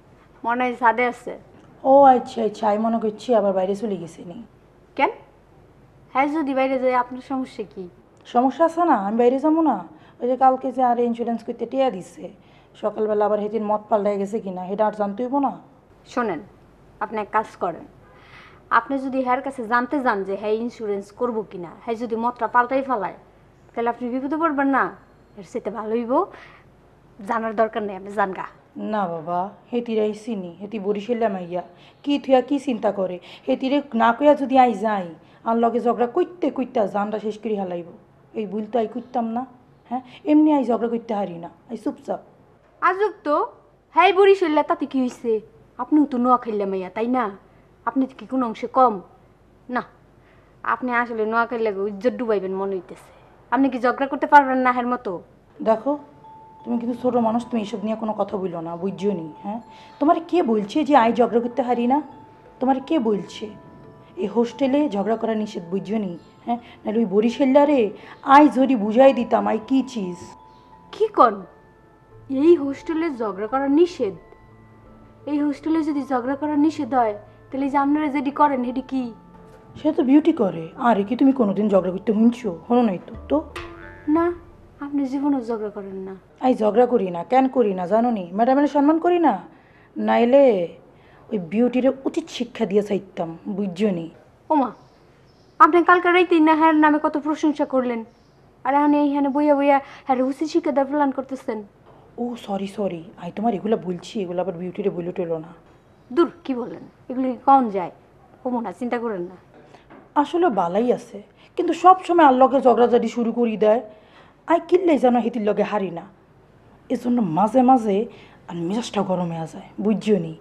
মনে হয় ছাদে আছে। ও আচ্ছা আচ্ছা, আমি মনে করছি আবার বাইরে চলে গেছে নি। কেন? হ্যাঁ, যদি বাইরে যায় আপনার সমস্যা কি? সমস্যা আছে না, আমি বাইরে যাবো না। ওই যে কালকে যে আর ইন্স্যুরেন্স করতে টিয়া দিচ্ছে, সকালবেলা আবার হেতির মদ পাল্টাই গেছে কিনা সেটা আর জানতে হইব না। শোনেন, আপনি এক কাজ করেন, আপনি যদি হ্যার কাছে জানতে যান যে হ্যাঁ ইন্স্যুরেন্স করবো কিনা, হ্যাঁ যদি মদটা পাল্টাই ফেলায় তাহলে আপনি বিপদে পড়বেন না। এর সেটা ভালো হইব, জানার দরকার নেই, আপনি জানগা। না বাবা, হেতিরাই চিনি, হেতি বরিশাল্লা মাইয়া কি থুয়া কি চিন্তা করে। হেতিরে না কইয়া যদি আই যাই আর লগে ঝগড়া করতে করতে জানটা শেষ করে হালাইব। এই ভুল তো আই করতাম না। হ্যাঁ, এমনি আই ঝগড়া করতে হারি না, আই চুপচাপ। আজব তো, হ্যাঁ বরিশাল্লা তাতে কি হয়েছে? আপনিও তো নোয়াখাইল্লা মাইয়া, তাই না? আপনি কি কোনো অংশে কম না? আপনি আসলে নোয়াখাইল্লা ইজ্জত ডুবাইবেন মনে হইতেছে। আপনি কি ঝগড়া করতে পারবেন না হের মতো? দেখো, তুমি কিন্তু ছোটো মানুষ, তুমি এসব নিয়ে কোনো কথা বললো না, বুঝছো নি? হ্যাঁ, তোমার কে বলছে যে আই ঝগড়া করতে হারি না? তোমার কে বলছে? এই হোস্টেলে ঝগড়া করা নিষেধ, বুঝছো নি? হ্যাঁ, নাহলে ওই বরিশাল্লারে আই যদি বুঝাই দিতাম আই কি চিজ। কি কন? এই হোস্টেলে ঝগড়া করা নিষেধ? এই হোস্টেলে যদি ঝগড়া করা নিষেধ হয় তাহলে যে আপনারা যেটি করেন সেটি কি? সে তো বিউটি করে। আরে কি তুমি কোনোদিন ঝগড়া করতে শুনছো? হনো নাই তো? তো না, আপনি জীবনও ঝগড়া করেন না। আই ঝগড়া করি না, কেন করি না জানো নি? ম্যাডামের সম্মান করি না, নাইলে ওই বিউটিরে উচিত শিক্ষা দিয়ে চাইতাম, বুঝছো নি? ওমা, আপনি কালকে রাইতেই না হ্যার নামে কত প্রশংসা করলেন, আর এখন এইখানে বইয়া বইয়া হ্যাঁ উচিত শিক্ষা দেওয়ার প্ল্যান করতেছেন। ও সরি সরি, আই তোমার এগুলো বলছি, এগুলো আবার বিউটিরে বলে টেলো না। দূর, কি বললেন? এগুলো কি কম যায়? কমো না, চিন্তা করেন না। আসলে বালাই আছে, কিন্তু সব সময় আল্লগে ঝগড়াঝাড়ি শুরু করি দেয়। আই কিনলেই যেন হেতির লগে হারি না, এজন্য মাঝে মাঝে আর মেজাজটা গরম হয়ে যায়, বুঝছো নি?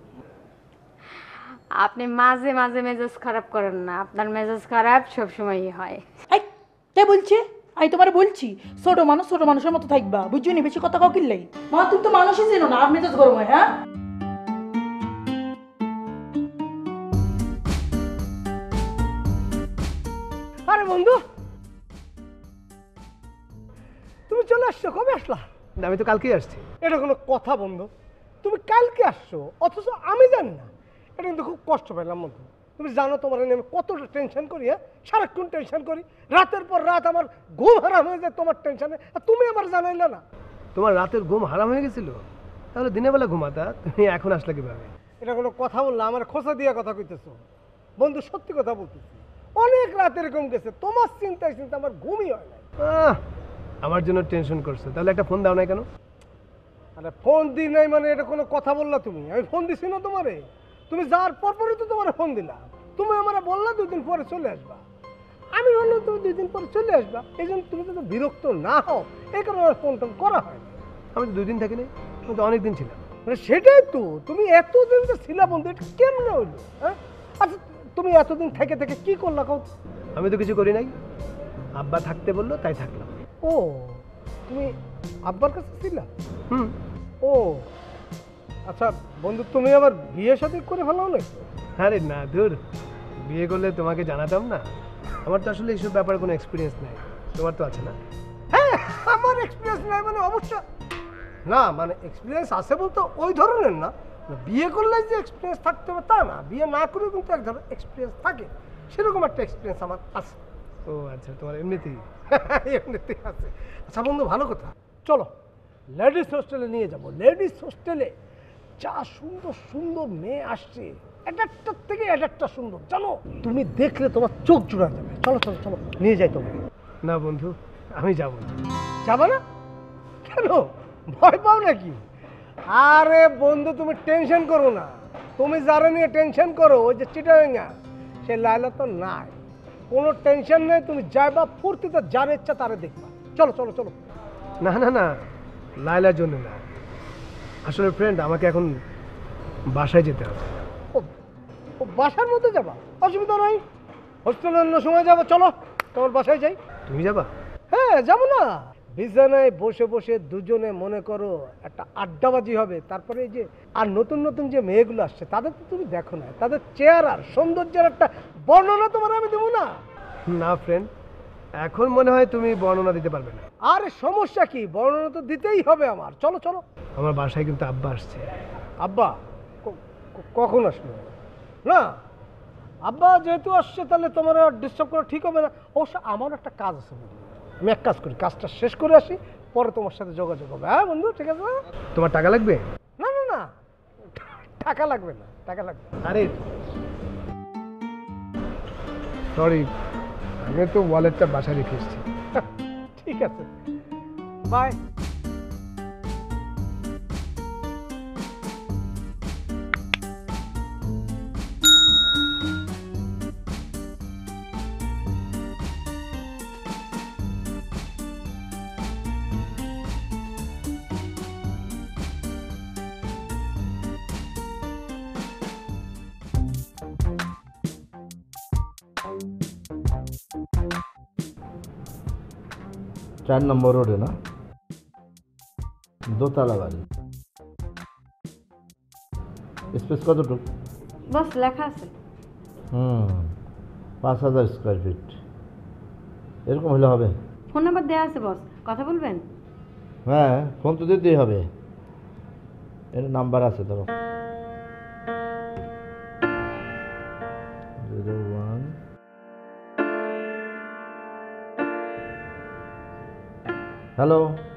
আপনি মাঝে মাঝে মেজাজ খারাপ করেন না, আপনার মেজাজ খারাপ সবসময়ই হয়। আই কে বলছে? আই তোমার বলছি ছোট মানুষ ছোট মানুষের মতো থাকবা, বুঝছো নি? বেশি কথা কাউ কিনলেই মা, তুমি তো মানুষই চেনো না আর মেজাজ গরম হয়। হ্যাঁ, আরে বন্ধু, তুমি চলে আসছো? কবে আসলা? আমি তো কালকেই আসছি। এটা কোনো কথা বন্ধু? তুমি কালকে আসছো অথচ আমি জানি না, এটা কিন্তু খুব কষ্ট পেলাম বন্ধু। তুমি জানো তোমার নিয়ে আমি কতটা টেনশন করি? হ্যাঁ, সারাক্ষণ টেনশন করি, রাতের পর রাত আমার ঘুম হারাম হয়ে যায় তোমার টেনশনে, আর তুমি আমার জানাইলে না। তোমার রাতের ঘুম হারাম হয়ে গেছিল? তাহলে দিনের বেলা ঘুমাতা, তুমি এখন আসলে কিভাবে? এটা কোনো কথা বললা? আমার খোঁচা দিয়ে কথা কইতেছো বন্ধু, সত্যি কথা বলতেছি। অনেক রাত এরকম গেছে, তোমার চিন্তায় চিন্তা আমার ঘুমই হয় না। আমার জন্য টেনশন করছো, তাহলে একটা ফোন দাও না কেন? আরে ফোন দিই নাই মানে এটা কোনো কথা বললা তুমি? আমি ফোন দিছি না তোমারে? তুমি যাওয়ার পরপরই তো তোমার ফোন দিলাম। তুমি আমার বললা 2 দিন পরে চলে আসবা, আমি বললাম তুমি 2 দিন পরে চলে আসবা। এই জন্য তুমি যদি বিরক্ত না হও এই কারণে আমার ফোন টোন করা হয় না। আমি তো 2 দিন থাকি নাই, আমি তো অনেক দিন ছিলাম। মানে সেটাই তো, তুমি এতদিন যে ছিলা বন্ধু, এটা কেমনে হইলো? হ্যাঁ, আচ্ছা তুমি এতদিন থেকে থেকে কি করলা কও? আমি তো কিছু করি নাই, আব্বা থাকতে বললো তাই থাকলাম। ও, তুমি আব্বার কাছে ছিলা? ও আচ্ছা বন্ধু, তুমি আবার বিয়ে শাদী করে ফেলাও না? আরে না, ধুর, বিয়ে করলে তোমাকে জানাতাম না। আমার তো আসলে এইসব ব্যাপারে কোনো এক্সপিরিয়েন্স নাই, তোমার তো আছে না? হ্যাঁ, আমার এক্সপিরিয়েন্স নাই মানে অবশ্য না, মানে এক্সপিরিয়েন্স আছে বলতে ওই ধরনের না। বিয়ে করলে যে এক্সপিরিয়েন্স থাকতে হবে তা না, বিয়ে না করেও কিন্তু এক ধরনের এক্সপিরিয়েন্স থাকে, সেরকম একটা এক্সপিরিয়েন্স আমার আছে। ও আচ্ছা, তোমার এমনিতেই এমনিতেই আছে। আচ্ছা বন্ধু, ভালো কথা, চলো লেডিস হোস্টেলে নিয়ে যাবো। লেডিস হোস্টেলে যা সুন্দর সুন্দর মেয়ে আসছে, একটার থেকে একটা সুন্দর, জানো তুমি দেখলে তোমার চোখ জুড়া যাবে। চলো চলো চলো, নিয়ে যাই তোমাকে। না বন্ধু, আমি যাবো না। যাবো না কেন? ভয় পাও নাকি? আরে বন্ধু, তুমি টেনশন করো না। তুমি যারা নিয়ে টেনশন করো, ওই যে চিটাগাঙ্গা, সে লায়লা তো নাই, কোনো টেনশন নেই। তুমি যাইবা ফুর্তিতে, যার ইচ্ছা তারে দেখবা। চলো চলো চলো। না না না, লায়লার জন্য না, আসলে ফ্রেন্ড, আমাকে এখন বাসায় যেতে হবে। ও বাসার মধ্যে যাবা? অসুবিধা নাই, হোস্টেলে অন্য সময় যাবো। চলো তোমার বাসায় যাই। তুমি যাবা? হ্যাঁ যাবো না। বিছানায় বসে বসে দুজনে মনে করো একটা আড্ডাবাজি হবে। তারপরে এই যে আর নতুন নতুন যে মেয়েগুলো আসছে, তাদের তো তুমি দেখো না, তাদের চেহারার সৌন্দর্যের একটা বর্ণনা তোমার আমি দেবো না? না ফ্রেন্ড, এখন মনে হয় তুমি বর্ণনা দিতে পারবে না। আরে সমস্যা কি, বর্ণনা তো দিতেই হবে আমার। চলো চলো। আমার বাসায় কিন্তু আব্বা আসছে। আব্বা? কখন আসলো না? আব্বা যেহেতু আসছে তাহলে তোমার ডিস্টার্ব করা ঠিক হবে না। অবশ্য আমার একটা কাজ আছে বন্ধু, আমি এক কাজ করি, কাজটা শেষ করে আসি, পরে তোমার সাথে যোগাযোগ হবে। হ্যাঁ বন্ধু, ঠিক আছে? তোমার টাকা লাগবে? না না না, টাকা লাগবে না, টাকা লাগবে। আরে সরি, আমি তো ওয়ালেটটা বাসায় রেখে এসেছি। ঠিক আছে, বাই। চার নম্বর রোডে না, দোতলা বাড়ি। স্পেস কতটুকু? বস লেখা আছে 5000 স্কোয়ার ফিট। এরকম হলে হবে? ফোন নাম্বার দেওয়া আছে বস, কথা বলবেন? হ্যাঁ, ফোন তো দিতেই হবে, এর নাম্বার আছে। ধরো 01। হ্যালো,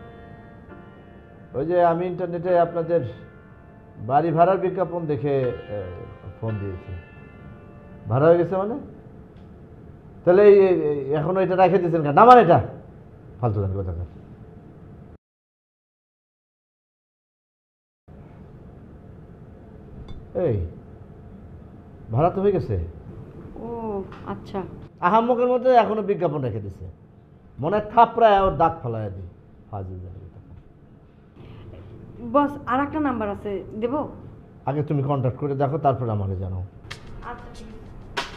ওই যে আমি ইন্টারনেটে আপনাদের বাড়ি ভাড়ার বিজ্ঞাপন দেখে ফোন দিয়েছি। ভাড়া হয়ে গেছে মানে? তাহলে এখনো এটা রেখে দিয়েছেন কেন? নামান এটা, ফালতু গান কথা। এই ভাড়া তো হয়ে গেছে। ও আচ্ছা। আহাম্মকের মধ্যে এখনো বিজ্ঞাপন রেখে দিছে, মনে থাপড়ায় ওর দাঁত ফেলায় দিই। ফাজিল জানি। বস আর একটা নাম্বার আছে, দেব? আগে তুমি কন্ট্যাক্ট করে দেখো, তারপর আমাকে জানাও। আচ্ছা ঠিক আছে।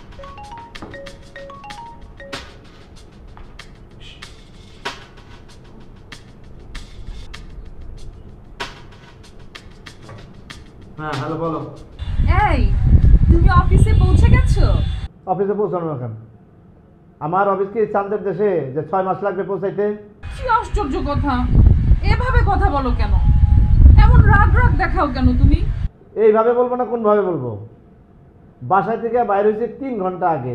হ্যাঁ হ্যালো, বলো। এই তুমি অফিসে পৌঁছে গেছো? অফিসে পৌঁছানো কেন? আমার অফিস কি চাঁদের দেশে যে 6 মাস লাগবে পৌঁছাইতে? কি আশ্চর্য কথা, এভাবে কথা বলো কেন? এমন রাগ রাগ দেখাও কেন তুমি? এইভাবে বলবো না কোনভাবে বলবো? বাসায় থেকে বাইরে হয়েছে 3 ঘন্টা আগে,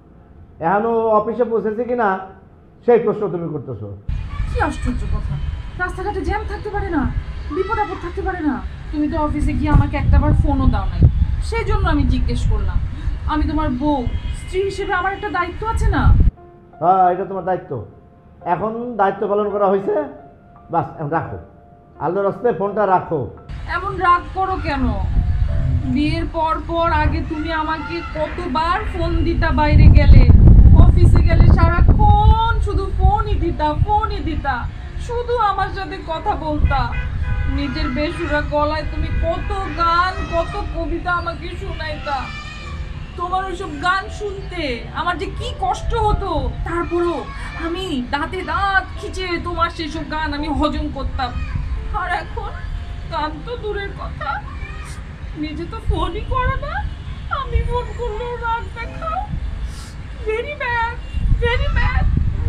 এখনো অফিসে পৌঁছেছে কিনা সেই প্রশ্ন তুমি করতেছো। কি আশ্চর্য কথা, রাস্তাঘাটে জ্যাম থাকতে পারে না, বিপদ আপদ থাকতে পারে না? তুমি তো অফিসে গিয়ে আমাকে একটাবার ফোনও দাও নাই, সেই জন্য আমি জিজ্ঞেস করলাম। আমি তোমার বউ, স্ত্রী হিসেবে আমার একটা দায়িত্ব আছে না? হ্যাঁ, এটা তোমার দায়িত্ব, এখন দায়িত্ব পালন করা হয়েছে, বাস এখন রাখো, আল্লাহর রাস্তায় ফোনটা রাখো। এমন রাগ করো কেন? বিয়ের পর পর আগে তুমি আমাকে কতবার ফোন দিতা, বাইরে গেলে অফিসে গেলে সারাক্ষণ শুধু ফোনই দিতা, শুধু আমার সাথে কথা বলতা। নিজের বেসুরা গলায় তুমি কত গান, কত কবিতা আমাকে শোনাইতা। তোমার ওইসব গান শুনতে আমার যে কি কষ্ট হতো, তারপরও আমি দাঁতে দাঁত খিচে তোমার সেসব গান আমি হজম করতাম। আর এখন গান তো দূরের কথা, নিজে তো ফোনই করো না, আমি ফোন করলেও রাগ দেখাও। Very bad, very bad.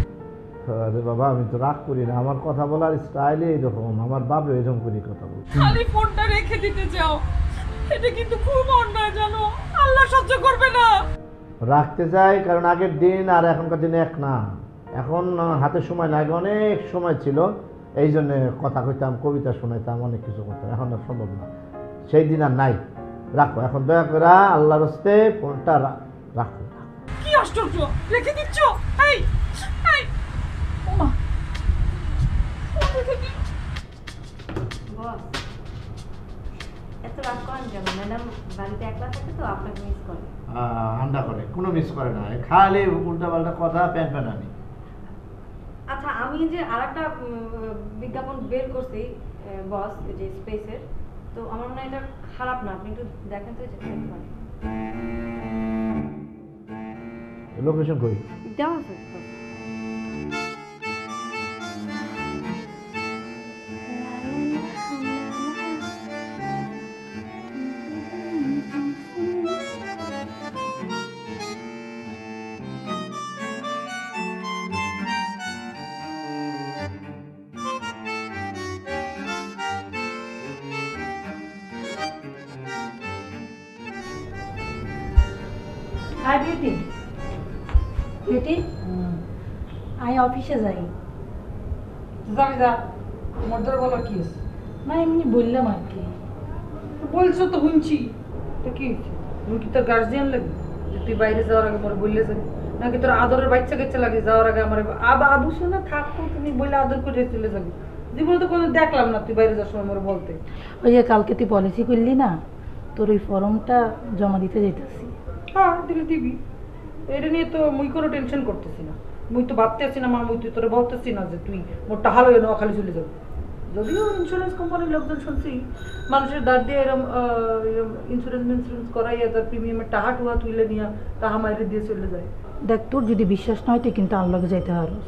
আরে বাবা, আমি তো রাগ করি না, আমার কথা বলার স্টাইলে এরকম, আমার বাবা এরকম করে কথা বলে। খালি ফোনটা রেখে দিতে চাও, এটা কিন্তু খুব অন্যায় জানো, আল্লাহ সহ্য করবে না। রাখতে চাই কারণ আগের দিন আর এখনকার দিনে এক না, এখন হাতে সময় লাগে, অনেক সময় ছিল, এই জন্য কথা কইতাম, কবিতা শোনাইতাম, অনেক কিছু করতাম, এখন আর সম্ভব না, সেই দিন আর নাই। রাখো এখন, দয়া করে আল্লাহর হস্তে ফোনটা রাখো। কি আশ্চর্য, রেখে দিচ্ছ? এই এই ওমা, ফোন রেখে দিই। বস এত রাগ করেন কেন? ম্যাডাম বাড়িতে একলা থাকে তো আপনাকে মিস করে। আন্ডা করে, কোনো মিস করে না, খালি উল্টা পাল্টা কথা, প্যান প্যানানি। আচ্ছা, আমি যে আরেকটা বিজ্ঞাপন বের করছি বস, যে স্পেসের, তো আমার মনে হয় এটা খারাপ না, আপনি একটু দেখেন তো। লোকেশন কই দেওয়া আছে? Hi beauty. বিউটি, আমি অফিসে যাই। যাবি যা, মোর ধরে বলার কি আছে? না এমনি বললাম আর কি। বলছো তো শুনছি, তো কি হয়েছে? তুমি কি তোর গার্জিয়ান লাগবে যে তুই বাইরে যাওয়ার আগে আমার বললে যাবি, নাকি তোর আদরের বাচ্চা কাচ্চা লাগে যাওয়ার আগে আমার আবু শোনা থাকো তুমি বললে আদর করে চলে যাবি? জীবনে তো কোনো দেখলাম না তুই বাইরে যাওয়ার সময় আমার বলতে। ওই যে কালকে তুই পলিসি করলি না, তোর ওই ফর্মটা জমা দিতে যেতেছি। হ্যাঁ দিলে দিবি, এটা নিয়ে তো মুই কোনো টেনশন করতেছি না। মুই তো ভাবতে আছি না মা, মুই তুই তোরা বলতেছি না যে তুই মোরটা হালো না খালি চলে যাবি। যদিও ইন্স্যুরেন্স কোম্পানির লোকজন শুনছি মানুষের দাঁড় দিয়ে এরম ইন্স্যুরেন্স করাইয়া তার প্রিমিয়ামের টাহা টুহা তুলে নিয়ে তাহা মাইরে দিয়ে চলে যায়। দেখ তোর যদি বিশ্বাস না হয় তুই কিন্তু আল্লাহকে যাইতে পারস।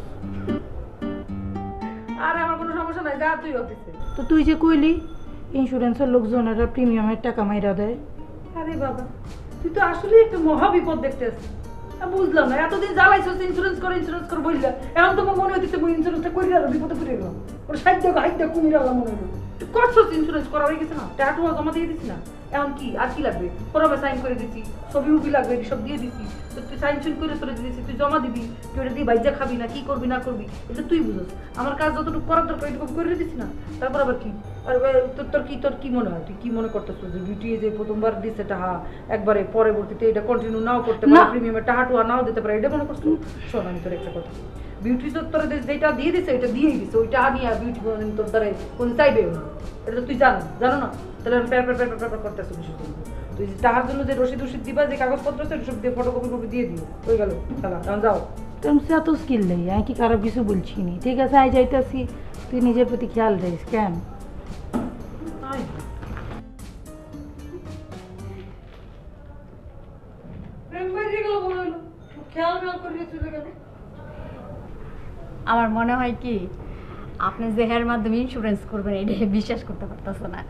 আর আমার কোনো সমস্যা নাই, যা তুই অফিসে। তো তুই যে কইলি ইন্স্যুরেন্সের লোকজনেরা প্রিমিয়ামের টাকা মাইরা দেয়। আরে বাবা, তুই তো আসলে একটা মহা বিপদ দেখতে আসছিস। বুঝলাম না, এতদিন জ্বালাইছিস ইন্স্যুরেন্স করে বললা, এখন তোমার মনে হইতেছে মুই ইন্স্যুরেন্সটা করে গেল, বিপদে পড়ে গেলাম। ওর সাহায্য কুমির আল্লাহ মনে হইল। তুই করছিস ইন্স্যুরেন্স করা হয়ে গেছে না, টাকা টুয়া জমা দিয়ে দিস না, এখন কি আর কি লাগবে? ফর্মে সাইন করে দিছি, ছবি উবি লাগবে, সব দিয়ে দিছি। তো তুই সাইন করে তোরে দিয়েছি, তুই জমা দিবি, তুই ওটা দিয়ে বাইজা খাবি না কি করবি না করবি এটা তুই বুঝোস। আমার কাজ যতটুকু করার দরকার এটুকু করে দিছি না, তারপর আবার কি? আর তোর কি মনে হয়, তুই কি মনে করতেছিস যে বিউটি যে প্রথমবার দিছে টাহা একবারে পরবর্তীতে এটা কন্টিনিউ নাও করতে পারে, প্রিমিয়ামের টাহা টুয়া নাও দিতে পারে, এটা মনে করছিস? শোন আমি তোর একটা কথা, বিউটি তোর যেটা দিয়ে দিছে ওইটা দিয়েই দিছে, ওইটা নিয়ে বিউটি কোনোদিন তোর দ্বারা কোনো চাইবেও না, এটা তো তুই জানো না? তাহলে আমি প্যার করতেছি বিষয়। তুই টাকার জন্য যে রসিদ দিবা, যে কাগজপত্র আছে সব দিয়ে ফটোকপি দিয়ে দিও, হয়ে গেল খেলা, এখন যাও। তোর এত স্কিল নেই, আমি কি খারাপ কিছু বলছি নি। ঠিক আছে আই যাইতেছি, তুই নিজের প্রতি খেয়াল রাখিস। কেন আমার মনে হয় কি আপনি যে হের মাধ্যমে ইন্স্যুরেন্স করবেন এটা বিশ্বাস করতে পারতেছ না।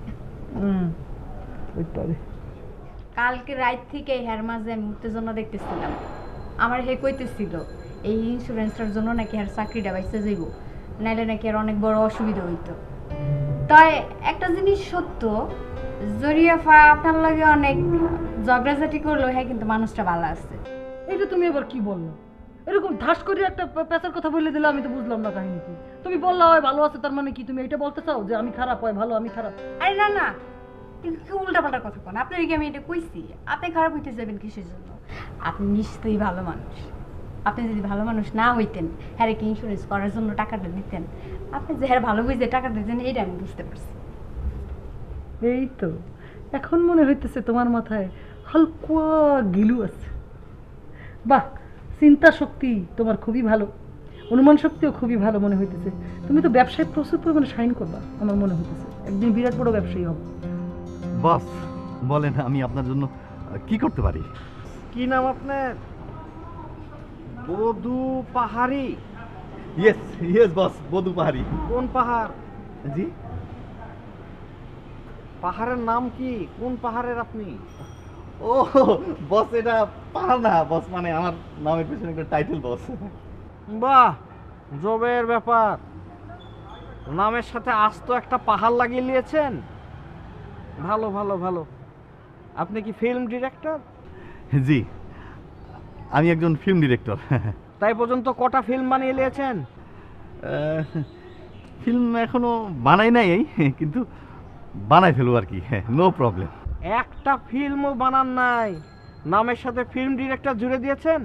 কালকে রাত থেকে হের মাঝে আমি উত্তেজনা দেখতেছিলাম। আমার হে কইতেছিল এই ইন্স্যুরেন্সটার জন্য নাকি হের চাকরিটা বাইসে যাইব, নাইলে নাকি আর অনেক বড় অসুবিধা হইতো। তাই একটা জিনিস সত্য, জরিয়াফা আপনার লাগে অনেক ঝগড়াঝাটি করলো, হ্যাঁ কিন্তু মানুষটা ভালো আছে। এটা তুমি আবার কি বললো? এরকম ধাস করে একটা পেশার কথা বলে দিলে আমি তো বুঝলাম না কাহিনী কি। তুমি বললা হয় ভালো আছে, তার মানে কি তুমি এটা বলতে চাও যে আমি খারাপ হয় ভালো আমি খারাপ? আরে না না, উল্টা পাল্টা কথা কোন, আপনার কি আমি এটা কইছি? আপনি খারাপ হইতে যাবেন কিসের জন্য? আপনি নিশ্চয়ই ভালো মানুষ। আপনি যদি ভালো মানুষ না হইতেন, হ্যাঁ কি ইন্স্যুরেন্স করার জন্য টাকাটা দিতেন? আপনি যে হ্যাঁ ভালো বুঝে টাকাটা দিতেন এটা আমি বুঝতে পারছি। এই তো এখন মনে হইতেছে তোমার মাথায় হালকা গিলু আছে। বাহ, চিন্তা শক্তি তোমার খুবই ভালো, অনুমান শক্তিও খুবই ভালো মনে হইতেছে। তুমি তো ব্যবসায় প্রচুর পরিমাণে শাইন করবা আমার মনে হইতেছে, একদিন বিরাট বড় ব্যবসায়ী হবে। বস বলেন আমি আপনার জন্য কি করতে পারি? কি নাম আপনার? বধু পাহাড়ি? ইয়েস বস, বধু পাহাড়ি। কোন পাহাড়? জি, পাহাড়ের নাম কি? কোন পাহাড়ের আপনি? ও বস এটা পাহাড় না বস, মানে আমার নামের পেছনে একটা টাইটেল বস। বাহ, জবের ব্যাপার, নামের সাথে আস্ত একটা পাহাড় লাগিয়ে নিয়েছেন। ভালো ভালো ভালো। আপনি কি ফিল্ম ডিরেক্টর? জি, আমি একজন ফিল্ম ডিরেক্টর। তাই পর্যন্ত কটা ফিল্ম বানিয়ে নিয়েছেন? ফিল্ম এখনো বানাই নাই, কিন্তু বানাই ফেলবো আর কি, নো প্রবলেম। একটা ফিল্মও বানান নাই, নামের সাথে ফিল্ম ডিরেক্টর জুড়ে দিয়েছেন।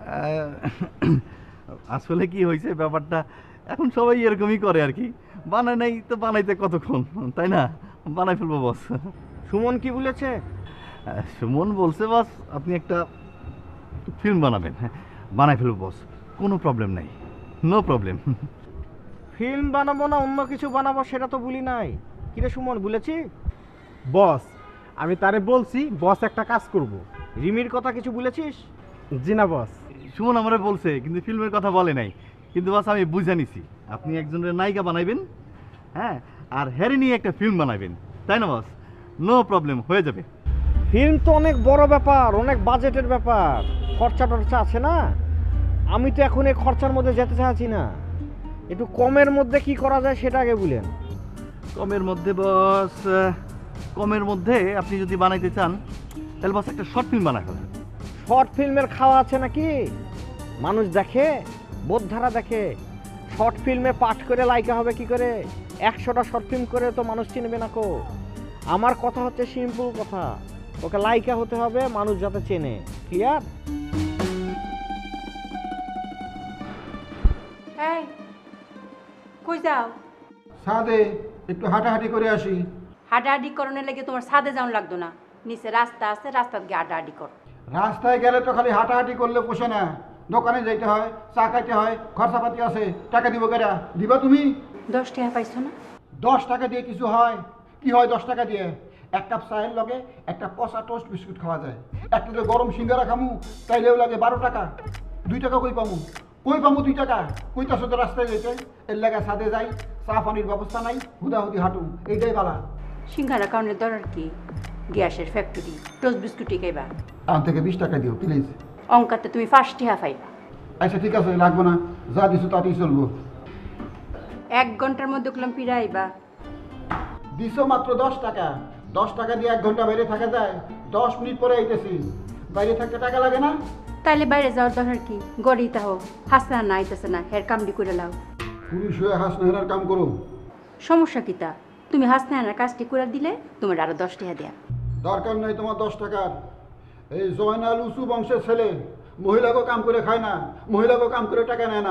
আসলে কি হয়েছে ব্যাপারটা, এখন সবাই এরকমই করে আর কি, বানাই নাই তো বানাইতে কতক্ষণ, তাই না? বানাই ফেলবো বস। সুমন কি বলেছে? সুমন বলছে বস আপনি একটা ফিল্ম বানাবেন, বানাই ফেলবো বস, কোনো প্রবলেম নাই, নো প্রবলেম। ফিল্ম বানাবো না অন্য কিছু বানাবো সেটা তো বলি নাই। কিরে সুমন, বলেছি? বস আমি তারে বলছি বস একটা কাজ করব। রিমির কথা কিছু বলেছিস? জি না বস। সুমন আমারে বলছে কিন্তু ফিল্মের কথা বলে নাই, কিন্তু বস আমি বুঝে নিছি আপনি একজনের নায়িকা বানাইবেন, হ্যাঁ, আর হ্যারি নিয়ে একটা ফিল্ম বানাবেন, তাই না বস? নো প্রবলেম, হয়ে যাবে। ফিল্ম তো অনেক বড় ব্যাপার, অনেক বাজেটের ব্যাপার, খরচা টরচা আছে না। আমি তো এখন এই খরচার মধ্যে যেতে চাচ্ছি না, একটু কমের মধ্যে কি করা যায় সেটা আগে বলেন। কমের মধ্যে বস, কমের মধ্যে আপনি যদি বানাইতে চান তাহলে বস একটা শর্ট ফিল্ম বানাই ফেলেন। শর্ট ফিল্মের খাওয়া আছে নাকি? মানুষ দেখে, বোধধারা দেখে। শর্ট ফিল্মে পাঠ করে লাইকা হবে কি করে? 100টা শর্ট ফিল্ম করে তো মানুষ চিনবে না কো। আমার কথা হচ্ছে সিম্পল কথা, ওকে লাইকা হতে হবে, মানুষ যাতে চেনে। ক্লিয়ার? এই কই যাও? সাদে একটু হাঁটাহাঁটি করে আসি। হাঁটাহাঁটি করণের লেগে তোমার ছাদে যাওয়ার লাগতো না, নিচে রাস্তা আছে, রাস্তা গিয়ে হাঁটাহাঁটি কর। রাস্তায় গেলে তো খালি হাঁটাহাঁটি করলে পোষে না, দোকানে যাইতে হয়, চা খাইতে হয়, খরচাপাতি আছে। টাকা দিব কেরা? দিবা তুমি? 10 টাকা পাইছো না? 10 টাকা দিয়ে কিছু হয়? কি হয় 10 টাকা দিয়ে? এক কাপ চায়ের লগে একটা পচা টোস্ট বিস্কুট খাওয়া যায়। একটা যে গরম সিঙ্গারা খামু তাইলেও লাগে 12 টাকা। 2 টাকা কই পামু? 2 টাকা? কইতাছো তো রাস্তায় যেতে? এর লাগা ছাদে যাই, চা পানির ব্যবস্থা নাই, হুদাহুদি হাঁটু, এইটাই বালা। সিঙ্গারা কারণের দরকার কি? গ্যাসের ফ্যাক্টরি, টোস্ট বিস্কুটই খাইবা। আম থেকে 20 টাকা দিও প্লিজ। অঙ্কাতে তুমি 5 টাকা পাইবা। আচ্ছা ঠিক আছে, লাগবো না, যা দিছো তাতেই চলবো। 1 ঘন্টার মধ্যে কলম ফিরে আইবা। দিছো মাত্র 10 টাকা। 10 টাকা দিয়ে 1 ঘন্টা বাইরে থাকা যায়? 10 মিনিট পরে আইতেছি। বাইরে থাকতে টাকা লাগে না? তাইলে বাইরে যাওয়ার দরকার কি? গড়ি তাও হাসনা না আইতেছে না, হের কামডি করে লাও। পুলিশ হয়ে হাস নেহার কাম করো। সমস্যা কি তা? তুমি হাসনার কাজটি করে দিলে তোমার আরো 10 টাকা দেয়া। দরকার নাই তোমার 10 টাকার। এই জয়নাল উঁচু বংশের ছেলে, মহিলাকে কাম করে খায় না, মহিলাকে কাম করে টাকা নেয় না।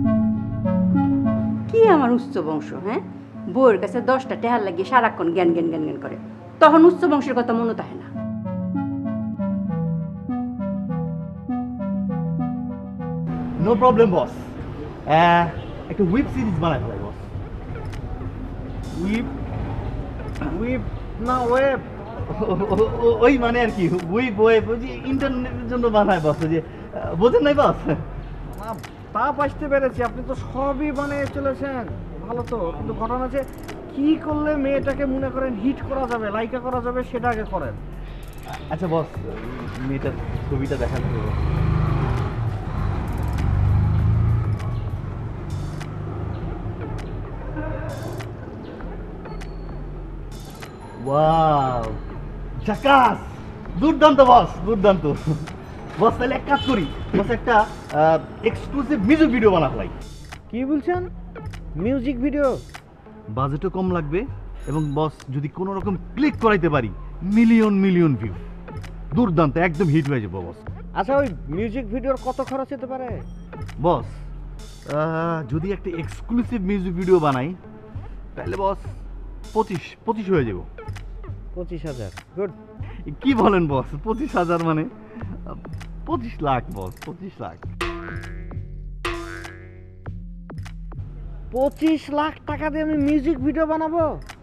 কি আমার উচ্চ বংশ? হ্যাঁ, বউয়ের কাছে 10টা টাকা লাগিয়ে সারাক্ষণ জ্ঞান জ্ঞান জ্ঞান জ্ঞান করে, তখন উচ্চ বংশের কথা মনে থাকে না। নো প্রবলেম বস, একটা ওয়েব সিরিজ বানাই ফেলাই বস। উইব না ওয়েব? ওই মানে আর কি, ওয়েব ওই যে ইন্টারনেটের জন্য বানায় বস, ওই যে বোঝেন নাই বস? তা বুঝতে পেরেছি, আপনি তো সবই বানিয়ে চলেছেন, ভালো তো। কিন্তু ঘটনা আছে, কি করলে মেয়েটাকে মনে করেন হিট করা যাবে, লাইকা করা যাবে, সেটা আগে করেন। আচ্ছা বস, মেয়েটার ছবিটা দেখান তো। ওয়াও, ঝাকাস, দুর্দান্ত বস, দুর্দান্ত বস। তাহলে এক কাজ করি বস, একটা এক্সক্লুসিভ মিউজিক ভিডিও বানা ফেলাই। কি বলছেন? Music video? বাজেটও কম লাগবে এবং বস যদি কোনো রকম ক্লিক করাইতে পারি, মিলিয়ন মিলিয়ন ভিউ, দুর্দান্ত, একদম হিট হয়ে যাবো বস। আচ্ছা, ওই মিউজিক ভিডিওর কত খরচ হতে পারে? বস যদি একটা এক্সক্লুসিভ মিউজিক ভিডিও বানাই তাহলে বস 25 হয়ে যাব। 25,000? গুড। কি বলেন বস, 25,000 মানে 25 লাখ বস, 25 লাখ। 25 লাখ টাকা দিয়ে আমি মিউজিক ভিডিও বানাবো?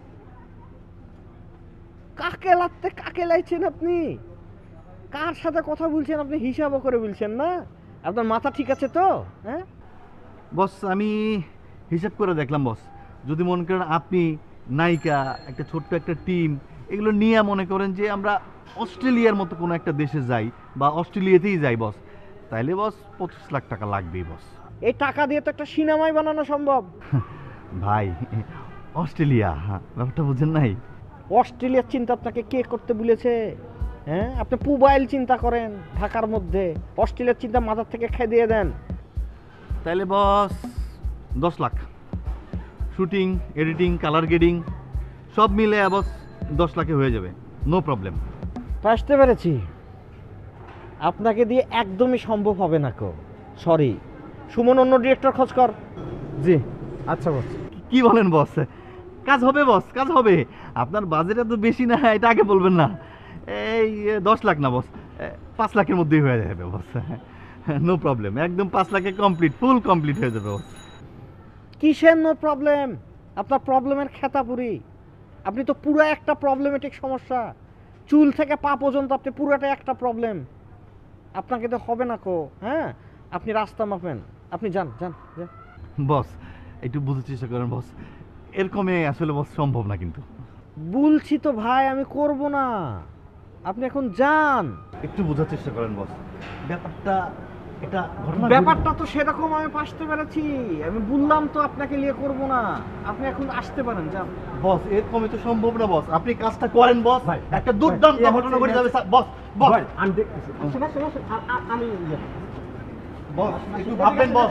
কাকে লাগতে কাকে লাইছেন আপনি? কার সাথে কথা বলছেন আপনি? হিসাবও করে বলছেন না? আপনার মাথা ঠিক আছে তো? হ্যাঁ বস, আমি হিসাব করে দেখলাম বস, যদি মনে করেন আপনি নায়িকা, একটা ছোট্ট একটা টিম, এগুলো নিয়ে মনে করেন যে আমরা অস্ট্রেলিয়ার মতো কোনো একটা দেশে যাই বা অস্ট্রেলিয়াতেই যাই বস, তাইলে বস 25 লাখ টাকা লাগবেই বস। এই টাকা দিয়ে তো একটা সিনেমাই বানানো সম্ভব। ভাই, অস্ট্রেলিয়া, ব্যাপারটা বুঝেন নাই? অস্ট্রেলিয়ার চিন্তা আপনাকে কে করতে বলেছে? হ্যাঁ, আপনি পুবাইল চিন্তা করেন ঢাকার মধ্যে, অস্ট্রেলিয়ার চিন্তা মাথার থেকে খেয়ে দিয়ে দেন। তাইলে boss 10 lakh, shooting, editing, colour grading সব মিলে বস 10 লাখে হয়ে যাবে, নো প্রবলেম। বুঝতে পেরেছি, আপনাকে দিয়ে একদমই সম্ভব হবে না কো, সরি। সুমন, অন্য ডিরেক্টর খোঁজ কর। জি আচ্ছা বস। কি বলেন বস? কাজ হবে বস, কাজ হবে। আপনার বাজেট এত বেশি না, এটা আগে বলবেন না। এই 10 লাখ না বস, 5 লাখের মধ্যেই হয়ে যাবে বস, নো প্রবলেম। একদম 5 লাখে কমপ্লিট, ফুল কমপ্লিট হয়ে যাবে বস। কিসের নো প্রবলেম? আপনার প্রবলেমের খেতাপুরি। আপনি তো পুরো একটা প্রবলেমেটিক সমস্যা, চুল থেকে পা পর্যন্ত আপনি পুরোটা একটা প্রবলেম। আপনাকে তো হবে না কো। হ্যাঁ, আপনি রাস্তা মাপেন, আপনি যান যান যান। বস একটু বুঝার চেষ্টা করেন বস, এরকমে আসলে বস সম্ভব না। কিন্তু বলছি তো ভাই, আমি করব না, আপনি এখন যান। একটু বোঝার চেষ্টা করেন বস, ব্যাপারটা এটা ঘটনা ব্যাপারটা তো সেরকম আমি পাসতে পেরেছি। আমি বললাম তো আপনাকে নিয়ে করব না, আপনি এখন আসতে পারেন। যান বস, এরকমই তো সম্ভব না বস। আপনি কাজটা করেন বস, একটা দুর্দান্ত ঘটনা ঘটে যাবে বস। বস আমি দেখতেছি। আমি বস একটু ভাববেন বস।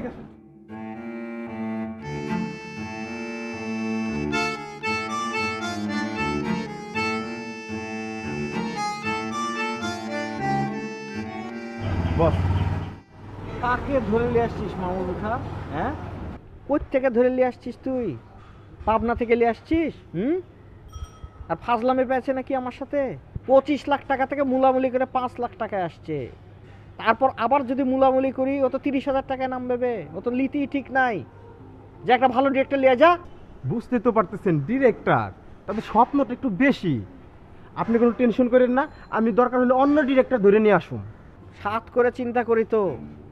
বস, কাকে ধরে নিয়ে আসছিস মামুন খা? হ্যাঁ, কোথ থেকে ধরে নিয়ে আসছিস তুই? পাবনা থেকে নিয়ে আসছিস? আর ফাজলামে পেয়েছে নাকি আমার সাথে? 25 লাখ টাকা থেকে মূলামূলি করে 5 লাখ টাকায় আসছে। তারপর আবার যদি মূলামূলি করি ও তো 30,000 টাকায় নাম দেবে। ও তো লিতি ঠিক নাই যে একটা ভালো ডিরেক্টর লিয়ে যা। বুঝতে তো পারতেছেন ডিরেক্টর, তবে স্বপ্নটা একটু বেশি। আপনি কোনো টেনশন করেন না, আমি দরকার হলে অন্য ডিরেক্টর ধরে নিয়ে আসুন। সাত করে চিন্তা করি তো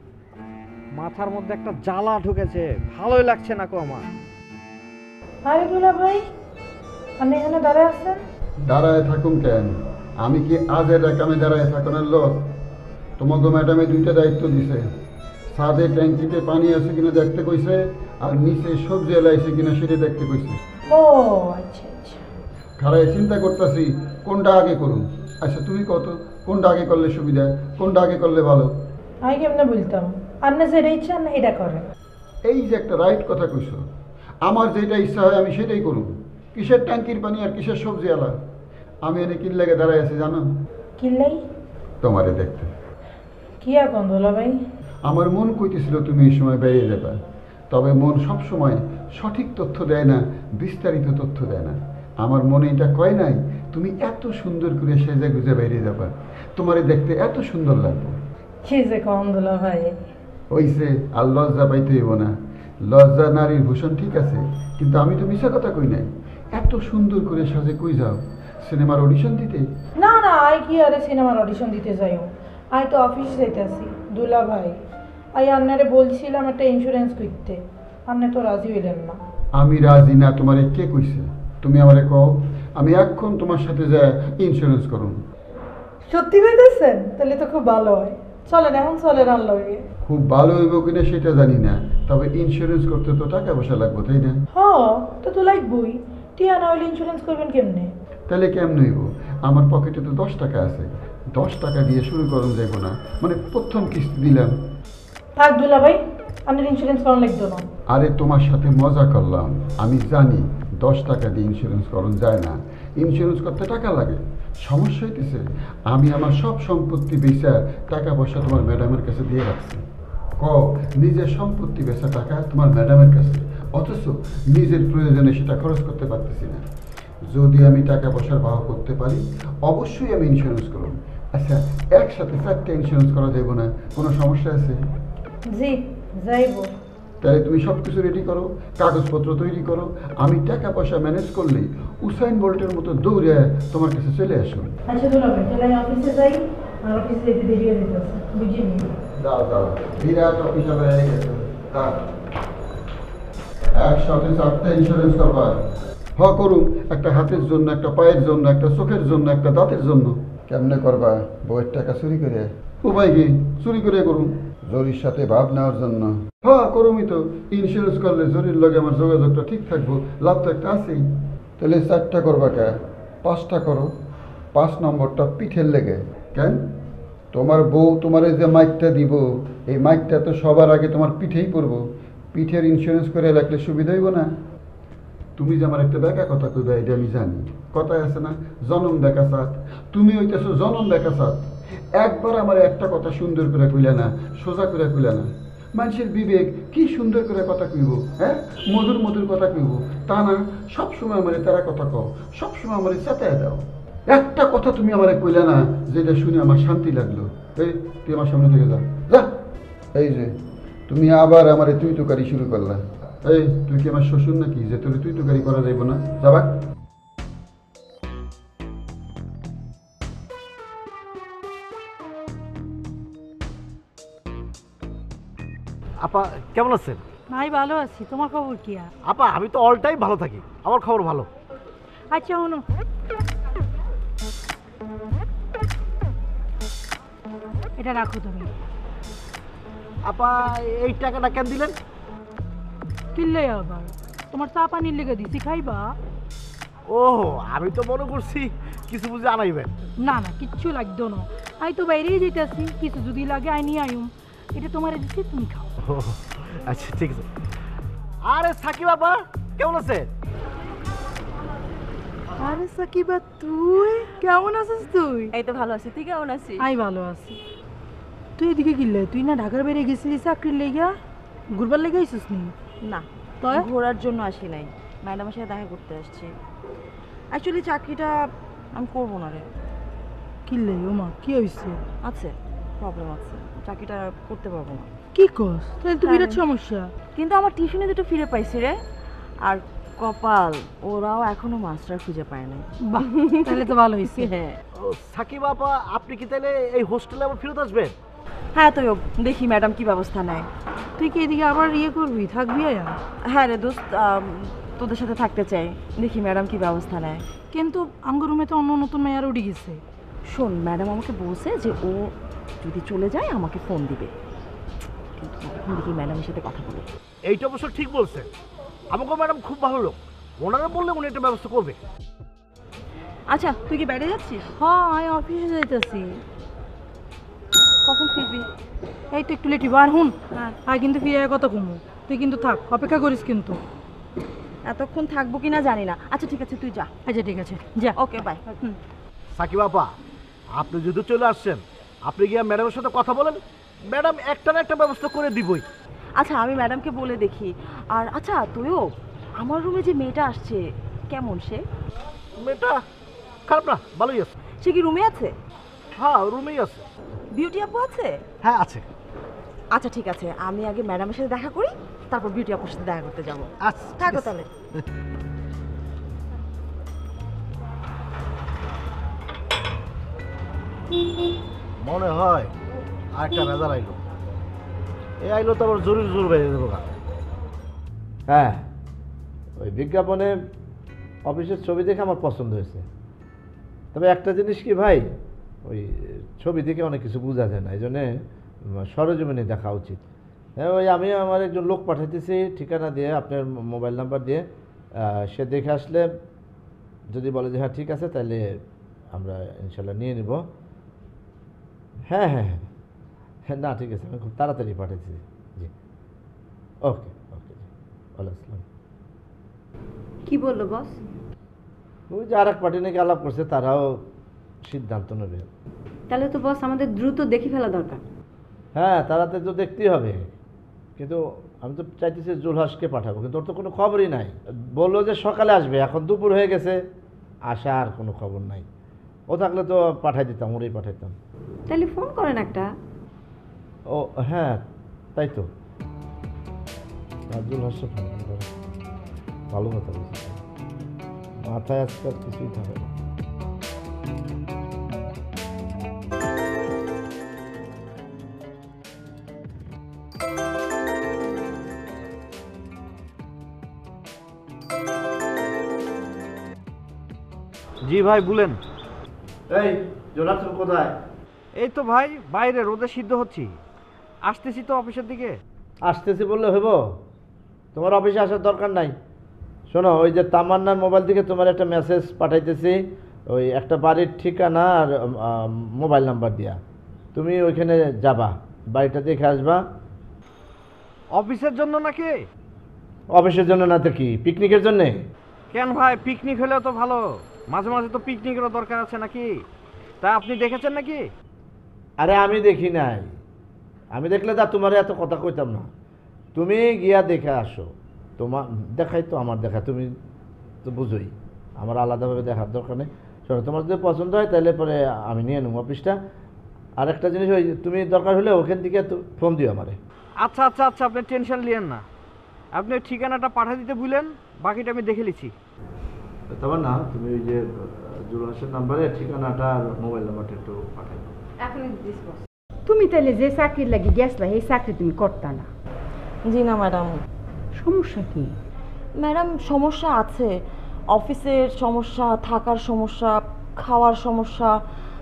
মাথার মধ্যে একটা জ্বালা ঢুকেছে, ভালোই লাগছে না কো আমার। আরে দুলা ভাই, আপনি এখানে দাঁড়ায় আছেন? দাঁড়ায় থাকুন কেন? আমি কি আজের একামে দাঁড়ায় থাকুনের লোক? তোমাকে ম্যাডামে দুইটা দায়িত্ব দিছে। ছাদে ট্যাঙ্কিতে পানি আছে কিনা দেখতে কইছে, আর নিচে সবজি এলাইছে কিনা সেটা দেখতে কইছে। ও আচ্ছা আচ্ছা। খারায় চিন্তা করতেছি কোনটা আগে করুন। আচ্ছা তুমি কত, কোনটা আগে করলে সুবিধা, কোনটা আগে করলে ভালো? আমি কেমনে বলতাম, আপনি যেটা ইচ্ছা না এটা করেন। এই যে একটা রাইট কথা কইছো, আমার যেটা ইচ্ছা হয় আমি সেটাই করুন। কিসের ট্যাঙ্কির পানি আর কিসের সবজি আলা? আমি এনে কিন লেগে দাঁড়াই আছি জানো? কিনলাই? তোমারে দেখতে। কি এখন দুলা ভাই? আমার মন কইতেছিল তুমি এই সময় বেরিয়ে যাবা, তবে মন সব সময় সঠিক তথ্য দেয় না, বিস্তারিত তথ্য দেয় না। আমার মনে এটা কয় নাই তুমি এত সুন্দর করে সেজে গুজে বেরিয়ে যাবা, তোমারে দেখতে এত সুন্দর লাগবে। কি যে কম দুলা ভাই। ওইসে আর লজ্জা পাইতে হইব না। লজ্জা নারীর ভূষণ ঠিক আছে, কিন্তু আমি তো মিশা কথা কই নাই। এত সুন্দর করে সাজে কই যাও? সিনেমার অডিশন দিতে? না না, আই কি আরে সিনেমার অডিশন দিতে যাইও, আই তো অফিস যাইতেছি দুলা ভাই। আই আন্নারে বলছিলাম একটা ইন্স্যুরেন্স করতে, আপনি তো রাজি হইলেন না। আমি রাজি না তোমারে কে কইছে? তুমি আমারে কও, আমি এখন তোমার সাথে যা ইন্স্যুরেন্স করুন। সত্যি বলতেছেন? তাহলে তো খুব ভালো হয়, চলেন এখন চলেন আনলগে। খুব ভালো হইব কিনা সেটা জানি না, তবে ইন্স্যুরেন্স করতে তো টাকা পয়সা লাগবে তাই না? হ্যাঁ তো তো লাগবই, টিয়া না হইলে ইন্স্যুরেন্স করবেন কেমনে? তাহলে কেমন হইব? আমার পকেটে তো 10 টাকা আছে, 10 টাকা দিয়ে শুরু করুন যাইব না, মানে প্রথম কিস্তি দিলাম। থাক দুলা ভাই, আপনার ইন্স্যুরেন্স করানো লাগতো না। আরে তোমার সাথে মজা করলাম, আমি জানি 10 টাকা দিয়ে ইন্স্যুরেন্স করুন যায় না, ইন্স্যুরেন্স করতে টাকা লাগে। সমস্যা হইতেছে আমি আমার সব সম্পত্তি বেচা টাকা পয়সা তোমার ম্যাডামের কাছে দিয়ে রাখছি। নিজের সম্পত্তি বেচা টাকা তোমার ম্যাডামের কাছে, অথচ নিজের প্রয়োজনে সেটা খরচ করতে পারতেছি না। যদি আমি টাকা পয়সার বাহ করতে পারি অবশ্যই আমি ইন্স্যুরেন্স করব। আচ্ছা একসাথে 4টা ইন্স্যুরেন্স করা যাব না, কোনো সমস্যা আছে? জি যাইব। তাহলে তুমি সব কিছু রেডি করো, কাগজপত্র তৈরি করো, আমি টাকা পয়সা ম্যানেজ করলেই উসাইন বোল্টের মতো দৌড়ে তোমার কাছে চলে আসো। আচ্ছা দুলা ভাই, তাহলে আমি অফিসে যাই, আর অফিসে যেতে দেরি হয়ে যেতেছে, বুঝিনি। দাও দাও, বিরাট অফিসার হয়ে গেছে। একসাথে 4টা ইন্স্যুরেন্স করবা? করুন, একটা হাতের জন্য, একটা পায়ের জন্য, একটা চোখের জন্য, একটা দাঁতের জন্য। কেমনে করবা? বউয়ের টাকা চুরি করে? উপায় কি? চুরি করে করুন। জরির সাথে ভাব নেওয়ার জন্য? করুমই তো। ইন্স্যুরেন্স করলে জরির লগে আমার যোগাযোগটা ঠিক থাকবো, লাভ তো একটা আছেই। তাহলে 4টা করবা কে? 5টা করো। 5 নম্বরটা পিঠের লেগে। কেন? তোমার বউ তোমার যে মাইকটা দিব, এই মাইকটা তো সবার আগে তোমার পিঠেই পড়বো। পিঠের ইন্স্যুরেন্স করে রাখলে সুবিধা হইব না? তুমি যে আমার একটা বেকা কথা কইবা এটা আমি জানি। কথায় আছে না, জনম বেকা সাত। তুমি হইতেছো জনম বেকা সাত। একবার আমার একটা কথা সুন্দর করে কইলে না, সোজা করে কইলে না। মানুষের বিবেক কি সুন্দর করে কথা কইব, হ্যাঁ, মধুর মধুর কথা কইব, তা না সবসময় আমার তারা কথা কও, সবসময় আমার চেতায় দাও। একটা কথা তুমি আমার কইলে না যেটা শুনে আমার শান্তি লাগলো। এই তুই আমার সামনে থেকে যা যা। এই যে তুমি আবার আমার তুই তুকারি শুরু করলা। এই তুই কি আমার শ্বশুর নাকি যে তোর তুই তুকারি করা যাইব না? যাবা। আপা কেমন আছেন? ভাই ভালো আছি, তোমার খবর কি? আপা আমি তো অল টাইম ভালো থাকি, আমার খবর ভালো। আচ্ছা অনু, এটা রাখো তুমি। আপা এই টাকাটা কেন দিলেন? কিনলে আবার তোমার চা পানির লেগে দিছি, খাইবা? ও আমি তো মনে করছি কিছু বুঝে আনাইবেন। না না, কিচ্ছু লাগতো না, আই তো বাইরেই যেতেছি, কিছু যদি লাগে আই নিয়ে আইম, এটা তোমার দিচ্ছি, তুমি খাও। আচ্ছা ঠিক আছে। আরে সাকিব বাবা কেমন আছে? আরে সাকিবা তুই কেমন আছিস? তুই এই তো ভালো আছি, তুই কেমন আছিস? আই ভালো আছি। তুই এদিকে কিনলে, তুই না ঢাকার বাইরে গেছিলি চাকরির লেগা, ঘুরবার লেগে আইসিস নি? না, ঘোরার জন্য আসি নাই, ম্যাডামের সাথে দেখা করতে আসছি। অ্যাকচুয়ালি চাকরিটা আমি করবো না রে। কিনলে ওমা কি হয়েছে? আছে প্রবলেম আছে, চাকরিটা করতে পারবো না। কি কস? তাহলে তো বিরাট সমস্যা। কিন্তু আমার টিউশনে দুটো ফিরে পাইছি রে, আর কপাল ওরাও এখনো মাস্টার খুঁজে পায় না। বাহ, তাহলে তো ভালো হয়েছে। হ্যাঁ সাকিব বাবা আপনি কি তাহলে এই হোস্টেলে আবার ফেরত আসবেন? হ্যাঁ তো দেখি ম্যাডাম কি ব্যবস্থা নেয়। তুই কি এদিকে আবার করবি, থাকবি? হ্যাঁ রে দোস্ত, তোদের সাথে থাকতে চাই, দেখি ম্যাডাম কি ব্যবস্থা নেয়। কিন্তু আঙ্গ রুমে তো অন্য নতুন মেয়ার উঠে গেছে। শোন, ম্যাডাম আমাকে বলছে যে ও যদি চলে যায় আমাকে ফোন দিবে, কিন্তু এখন দেখি ম্যাডামের সাথে কথা বলে। এইটা অবশ্য ঠিক বলছে, আমাকে ম্যাডাম খুব ভালো লোক, ওনারা বললে উনি একটা ব্যবস্থা করবে। আচ্ছা তুই কি বাইরে যাচ্ছিস? হ্যাঁ আমি অফিসে যাইতেছি। কখন ফিরবি? এই তো একটু লেট হইব। আর হুন, হ্যাঁ কিন্তু ফিরে কত কমু, তুই কিন্তু থাক, অপেক্ষা করিস কিন্তু। এতক্ষণ থাকবো কিনা জানি না। আচ্ছা ঠিক আছে তুই যা। আচ্ছা ঠিক আছে যা। Okay bye. সাকিব বাবা আপনি যদি চলে আসছেন, আপনি গিয়ে ম্যাডামের সাথে কথা বলেন, ম্যাডাম একটা না একটা ব্যবস্থা করে দিবই। আচ্ছা আমি ম্যাডামকে বলে দেখি। আর আচ্ছা তুইও, আমার রুমে যে মেয়েটা আসছে কেমন সে? মেয়েটা খারাপ না, ভালোই আছে। সে কি রুমে আছে? হ্যাঁ রুমেই আছে। বিউটি আপু আছে? হ্যাঁ আছে। আচ্ছা ঠিক আছে, আমি আগে ম্যাডামের সাথে দেখা করি, তারপর বিউটি আপুর সাথে দেখা করতে যাবো। আচ্ছা থাকো তাহলে। মনে হয় আরেকটা ভেজাল আইলো। এই আইলো তো আবার জরুরি জোর বেড়ে দেবো। হ্যাঁ, ওই বিজ্ঞাপনে অফিসের ছবি দেখে আমার পছন্দ হয়েছে। তবে একটা জিনিস কি ভাই, ওই ছবি দেখে অনেক কিছু বোঝা যায় না, এই জন্যে সরজমিনে দেখা উচিত। হ্যাঁ, ওই আমি আমার একজন লোক পাঠাইতেছি ঠিকানা দিয়ে, আপনার মোবাইল নাম্বার দিয়ে, সে দেখে আসলে যদি বলে যে হ্যাঁ ঠিক আছে, তাহলে আমরা ইনশাল্লাহ নিয়ে নিব। হ্যাঁ হ্যাঁ হ্যাঁ হ্যাঁ, না ঠিক আছে, আমি খুব তাড়াতাড়ি পাঠাইছি। জি ওকে ওকে, জি ওয়ালাইকুম আসসালাম। কি বললো বস? ওই যে আর এক পার্টি নাকি আলাপ করছে, তারাও সিদ্ধান্ত নেবে। তাহলে তো বস আমাদের দ্রুত দেখে ফেলা দরকার। হ্যাঁ তাড়াতাড়ি তো দেখতেই হবে, কিন্তু আমি তো চাইতেছি জুলহাসকে পাঠাবো, কিন্তু ওর তো কোনো খবরই নাই। বললো যে সকালে আসবে, এখন দুপুর হয়ে গেছে, আসার কোনো খবর নাই। ও থাকলে তো পাঠাই দিতাম, ওরেই পাঠাইতাম। তাহলে ফোন করেন একটা। ও হ্যাঁ তাই তো, জুলহাসে ফোন করে, ভালো কথা বলছি, মাথায় আজকাল কিছুই থাকে না। জি ভাই বলেন। এই জোনাথন কোথায়? এই তো ভাই বাইরে রোদে সিদ্ধ হচ্ছি, আসতেছি তো অফিসের দিকে। আসতেছি বললে হইব? তোমার অফিসে আসার দরকার নাই। শোনো, ওই যে তামান্নার মোবাইল থেকে তোমার একটা মেসেজ পাঠাইতেছি, ওই একটা বাড়ির ঠিকানা আর মোবাইল নাম্বার দিয়া, তুমি ওইখানে যাবা, বাড়িটা দেখে আসবা। অফিসের জন্য নাকি? অফিসের জন্য না তো কি, পিকনিকের জন্যে? কেন ভাই, পিকনিক হলেও তো ভালো, মাঝে মাঝে তো পিকনিকেরও দরকার আছে নাকি? তা আপনি দেখেছেন নাকি? আরে আমি দেখি নাই, আমি দেখলে তা তোমার এত কথা কইতাম না। তুমি গিয়া দেখে আসো, তোমার দেখাই তো আমার দেখা, তুমি তো বুঝোই আমার আলাদাভাবে দেখার দরকার নেই। শোনো, তোমার যদি পছন্দ হয় তাহলে পরে আমি নিয়ে নেব অফিসটা। আর একটা জিনিস, ওই তুমি দরকার হলে ওখান থেকে ফোন দিও আমারে। আচ্ছা আচ্ছা আচ্ছা, আপনি টেনশন নিয়েন না, আপনি ঠিকানাটা পাঠিয়ে দিতে ভুলেন, বাকিটা আমি দেখে নিচ্ছি। তোমার না, তুমি ওই যে জুলহাসের নাম্বারে ঠিকানাটা আর মোবাইল নাম্বারটা একটু পাঠাই দাও। এখনই দিস বস। তুমি তাহলে যে চাকরির লাগি গেছলা, এই চাকরি তুমি করতা না? জি না ম্যাডাম। সমস্যা কি? ম্যাডাম সমস্যা আছে, অফিসের সমস্যা, থাকার সমস্যা, খাওয়ার সমস্যা,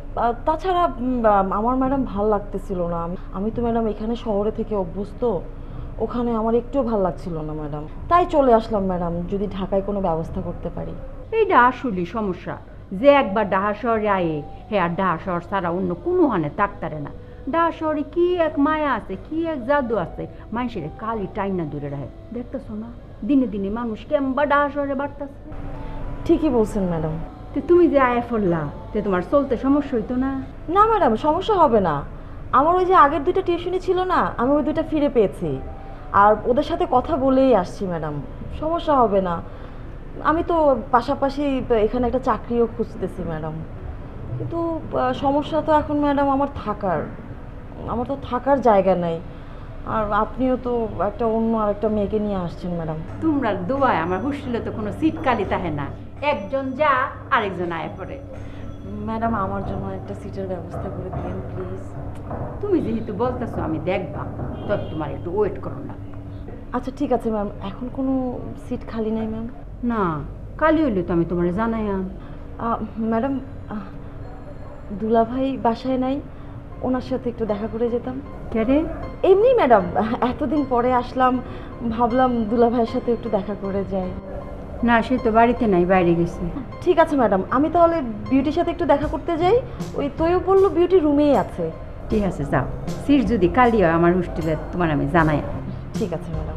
তাছাড়া আমার ম্যাডাম ভাল লাগতেছিল না। আমি তো ম্যাডাম এখানে শহরে থেকে অভ্যস্ত, ওখানে আমার একটুও ভাল লাগছিল না ম্যাডাম, তাই চলে আসলাম ম্যাডাম, যদি ঢাকায় কোনো ব্যবস্থা করতে পারি। এইটা আসলে সমস্যা যে একবার ডাহা শহরে আয়ে হে আর ডাহা শহর ছাড়া অন্য কোনো হানে থাকতারে না। ডাহা শহরে কি এক মায়া আছে, কি এক জাদু আছে, মানুষের কালি টাইনা দূরে রাখে। দেখতেছো না দিনে দিনে মানুষ কেমবা ডাহা শহরে বাড়তেছে। ঠিকই বলছেন ম্যাডাম। তো তুমি যে আয়া পড়লা তো তোমার চলতে সমস্যা হইতো না? না ম্যাডাম, সমস্যা হবে না। আমার ওই যে আগের 2টা টিউশনি ছিল না, আমি ওই 2টা ফিরে পেয়েছি, আর ওদের সাথে কথা বলেই আসছি ম্যাডাম, সমস্যা হবে না। আমি তো পাশাপাশি এখানে একটা চাকরিও খুঁজতেছি ম্যাডাম, কিন্তু সমস্যা তো এখন ম্যাডাম আমার তো থাকার জায়গা নাই, আর আপনিও তো একটা অন্য আরেকটা মেয়েকে নিয়ে আসছেন ম্যাডাম। তোমরা দোয়ায় আমার হোস্টেলে তো কোনো সিট খালি থাকে না, একজন যা আরেকজন আয়া পড়ে। ম্যাডাম আমার জন্য একটা সিটের ব্যবস্থা করে দিন প্লিজ। তুমি যেহেতু বলতেছো আমি দেখবা, তবে তোমার একটু ওয়েট করো না। আচ্ছা ঠিক আছে ম্যাম, এখন কোনো সিট খালি নাই ম্যাম? না, কালি হইলে তো আমি তোমার জানাই। ম্যাডাম দুলাভাই বাসায় নাই, ওনার সাথে একটু দেখা করে যেতাম। কেরে? এমনি ম্যাডাম, এতদিন পরে আসলাম, ভাবলাম দুলাভাইয়ের সাথে একটু দেখা করে যাই। না, সে তো বাড়িতে নাই, বাইরে গেছে। ঠিক আছে ম্যাডাম, আমি তাহলে বিউটির সাথে একটু দেখা করতে যাই। ওই তোয়ও বললো বিউটি রুমেই আছে। ঠিক আছে যাও, সিট যদি কালি হয় আমার হোস্টেলে তোমার আমি জানাই। ঠিক আছে ম্যাডাম।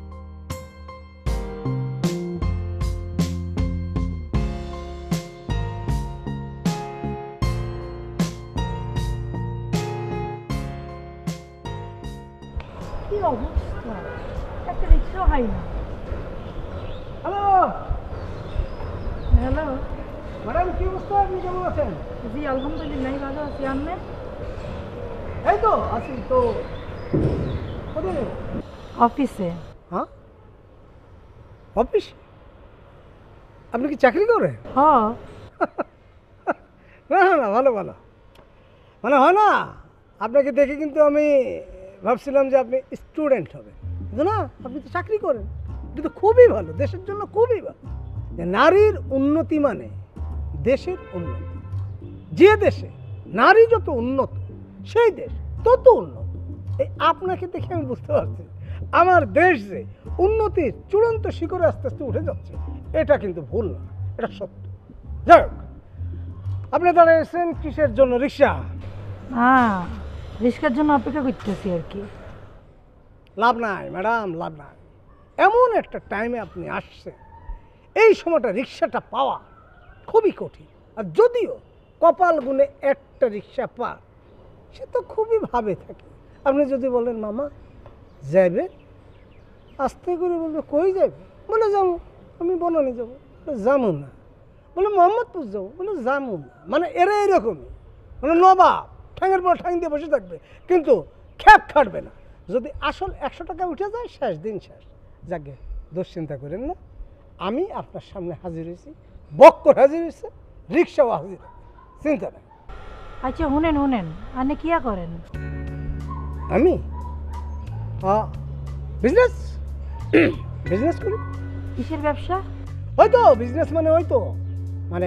কি অবস্থা, একটা রিক্সা হয় না। হ্যালো হ্যালো ম্যাডাম, কি অবস্থা? আপনি কেমন আছেন? জি আলহামদুলিল্লাহ ভালো আছি। আপনি? এই তো আছি। তো কোথায়? অফিসে। হ্যাঁ, অফিস? আপনি কি চাকরি করেন? হ্যাঁ। না না, ভালো ভালো, মানে হয় না, আপনাকে দেখে কিন্তু আমি ভাবছিলাম যে আপনি স্টুডেন্ট হবেন, কিন্তু না, আপনি তো চাকরি করেন। কিন্তু খুবই ভালো, দেশের জন্য খুবই ভালো। যে নারীর উন্নতি মানে দেশের উন্নতি। যে দেশে নারী যত উন্নত, সেই দেশ তত উন্নত। এই আপনাকে দেখে আমি বুঝতে পারছি আমার দেশ যে উন্নতির চূড়ান্ত শিখরে আস্তে আস্তে উঠে যাচ্ছে। এটা কিন্তু ভুল না, এটা সত্য। যাই হোক, আপনি দাঁড়িয়েছেন কিসের জন্য? রিক্সা? হ্যাঁ, রিক্সার জন্য অপেক্ষা করতেছি আর কি। লাভ নাই ম্যাডাম, লাভ নাই। এমন একটা টাইমে আপনি আসছেন, এই সময়টা রিক্সাটা পাওয়া খুবই কঠিন। আর যদিও কপাল গুনে একটা রিক্সা পা, সে তো খুবই ভাবে থাকে। আপনি যদি বলেন মামা যাইবে, আস্তে করে বলবে কই যাবে, বলে যাবো আমি বনানি যাবো, যাবো না। বলে মোহাম্মদপুর যাবো, বলে যাবো না। মানে এরা এরকমই, মানে নবাব ঠ্যাঙের পর ঠ্যাং দিয়ে বসে থাকবে, কিন্তু খ্যাপ খাটবে না। যদি আসল 100 টাকা উঠে যায়, শেষ দিন শেষ। যাকে দুশ্চিন্তা করেন না, আমি আপনার সামনে হাজির হয়েছি, বক্কর হাজির হয়েছে, রিক্সাও হাজির, চিন্তা নেই। আচ্ছা শুনেন, আপনি কিয়া করেন? আমি বিজনেস বিজনেস করি। কিসের ব্যবসা? হয়তো বিজনেস মানে হয়তো মানে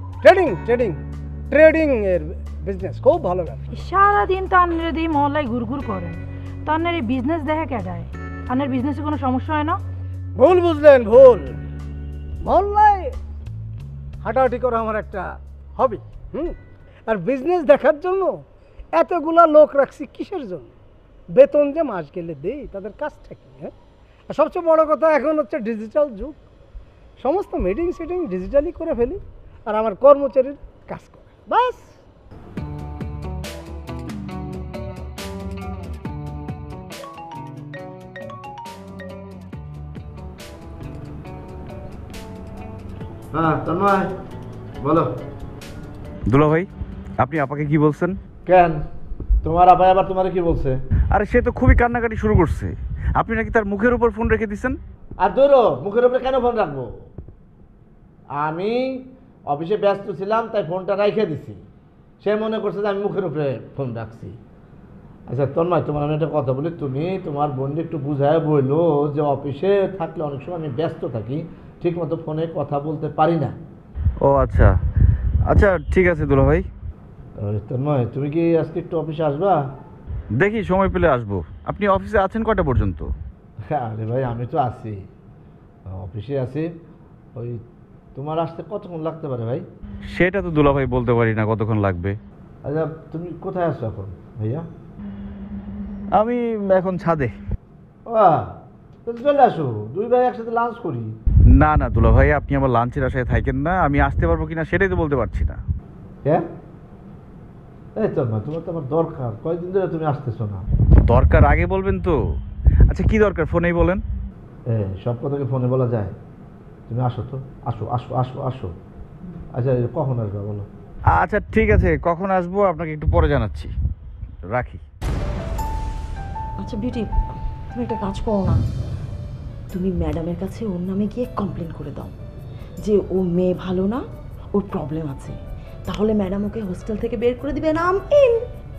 ট্রেডিং এর বিজনেস, খুব ভালো ব্যবসা। সারাদিন তো আপনার দিয়ে মহল্লায় ঘুরঘুর করেন, তো আপনার এই বিজনেস দেখে কেডায়? আপনার বিজনেসে কোনো সমস্যা হয় না? ভুল বুঝলেন, ভুল। মহল্লায় হাঁটাহাঁটি করা আমার একটা হবি। আর বিজনেস দেখার জন্য এতগুলা লোক রাখছি কিসের জন্য? বেতন যে মাস গেলে দেই, তাদের কাজটা কি? হ্যাঁ, আর সবচেয়ে বড় কথা এখন হচ্ছে ডিজিটাল যুগ, সমস্ত মিটিং সিটিং ডিজিটালি করে ফেলি, আর আমার কর্মচারীর কাজ করে, বাস। হ্যাঁ তন্ময় বলো। দুলা ভাই, আপনি আপাকে কি বলছেন? কেন, তোমার আপাই আবার তোমার কি বলছে? আরে সে তো খুবই কান্নাকাটি শুরু করছে। আপনি নাকি তার মুখের উপর ফোন রেখে দিচ্ছেন। আর ধরো, মুখের উপরে কেন ফোন রাখবো? আমি অফিসে ব্যস্ত ছিলাম, তাই ফোনটা রেখে দিছি। সে মনে করছে যে আমি মুখের উপরে ফোন রাখছি। আচ্ছা তন্ময়, তোমার আমি একটা কথা বলি, তুমি তোমার বোনকে একটু বুঝায় বললো যে অফিসে থাকলে অনেক সময় আমি ব্যস্ত থাকি, ঠিক মতো ফোনে কথা বলতে পারি না। ও আচ্ছা আচ্ছা, ঠিক আছে দুলা ভাই। তন্ময়, তুমি কি আজকে একটু অফিসে আসবা? দেখি সময় পেলে আসবো। আপনি অফিসে আছেন কয়টা পর্যন্ত? আরে ভাই, আমি তো আছি, অফিসে আছি। ওই তোমার আসতে কতক্ষণ লাগতে পারে ভাই? সেটা তো দুলাভাই বলতে পারি না কতক্ষণ লাগবে। আচ্ছা, তুমি কোথায় আছো এখন ভাইয়া? আমি এখন ছাদে। চলে আসো, দুই ভাই একসাথে লাঞ্চ করি। না না দুলাভাই, আপনি আমার লাঞ্চের আশায় থাকেন না। আমি আসতে পারবো কিনা সেটাই তো বলতে পারছি না। হ্যাঁ, এই তো না, তোমার তো আমার দরকার। কয়েকদিন ধরে তুমি আসতেছো না। দরকার আগে বলবেন তো। আচ্ছা কি দরকার ফোনেই বলেন। সব কথাকে ফোনে বলা যায়? তুমি আসো তো, আসো আসো আসো আসো। আচ্ছা কখন আসবে বলো? আচ্ছা ঠিক আছে, কখন আসবো আপনাকে একটু পরে জানাচ্ছি। রাখি। আচ্ছা বিউটি, তুমি একটা কাজ করো না, তুমি ম্যাডামের কাছে ওর নামে গিয়ে কমপ্লেন করে দাও যে ও মেয়ে ভালো না, ওর প্রবলেম আছে। তাহলে ম্যাডাম ওকে হোস্টেল থেকে বের করে দিবে। নাম ইন।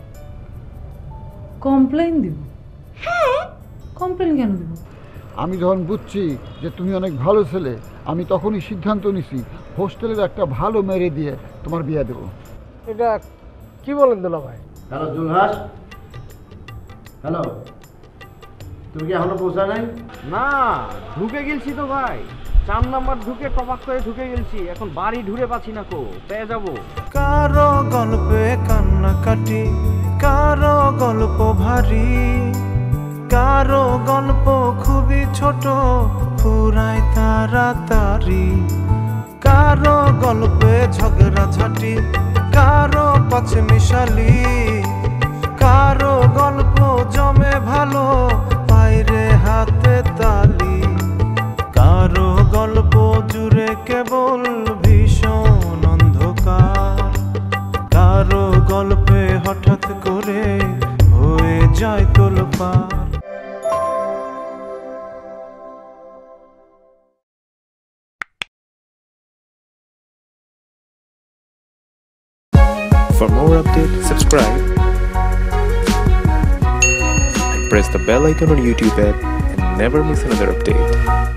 কমপ্লেন দিব? হ্যাঁ। কমপ্লেন কেন দিব? আমি যখন বুঝছি যে তুমি অনেক ভালো ছেলে, আমি তখনই সিদ্ধান্ত নিছি হোস্টেলের একটা ভালো মেরে দিয়ে তোমার বিয়ে দেবো। এটা কি বলেন দুলা ভাই? হ্যালো জুলহাস, হ্যালো, তুমি কি এখনো পৌঁছা নাই? না, ঢুকে গেছি তো ভাই। 4 নাম্বার ঢুকে টপাক করে ঢুকে গেছি। এখন বাড়ি ঢুরে পাচ্ছি না কো, পেয়ে যাবো। কারো গল্পে কান্নাকাটি, কারো গল্প ভারী, কারো গল্প খুবই ছোট, ফুরায় তাড়াতাড়ি। কারো গল্পে ঝগড়াঝাটি, কারো পাছে মিশালি, কারো গল্প জমে ভালো, বাইরে হাতে তালি। কারো গল্প জুড়ে কেবল ভীষণ অন্ধকার, কারো গল্পে হঠাৎ করে হয়ে যায় তোলপাড়। For more updates, subscribe and press the bell icon on YouTube app and never miss another update.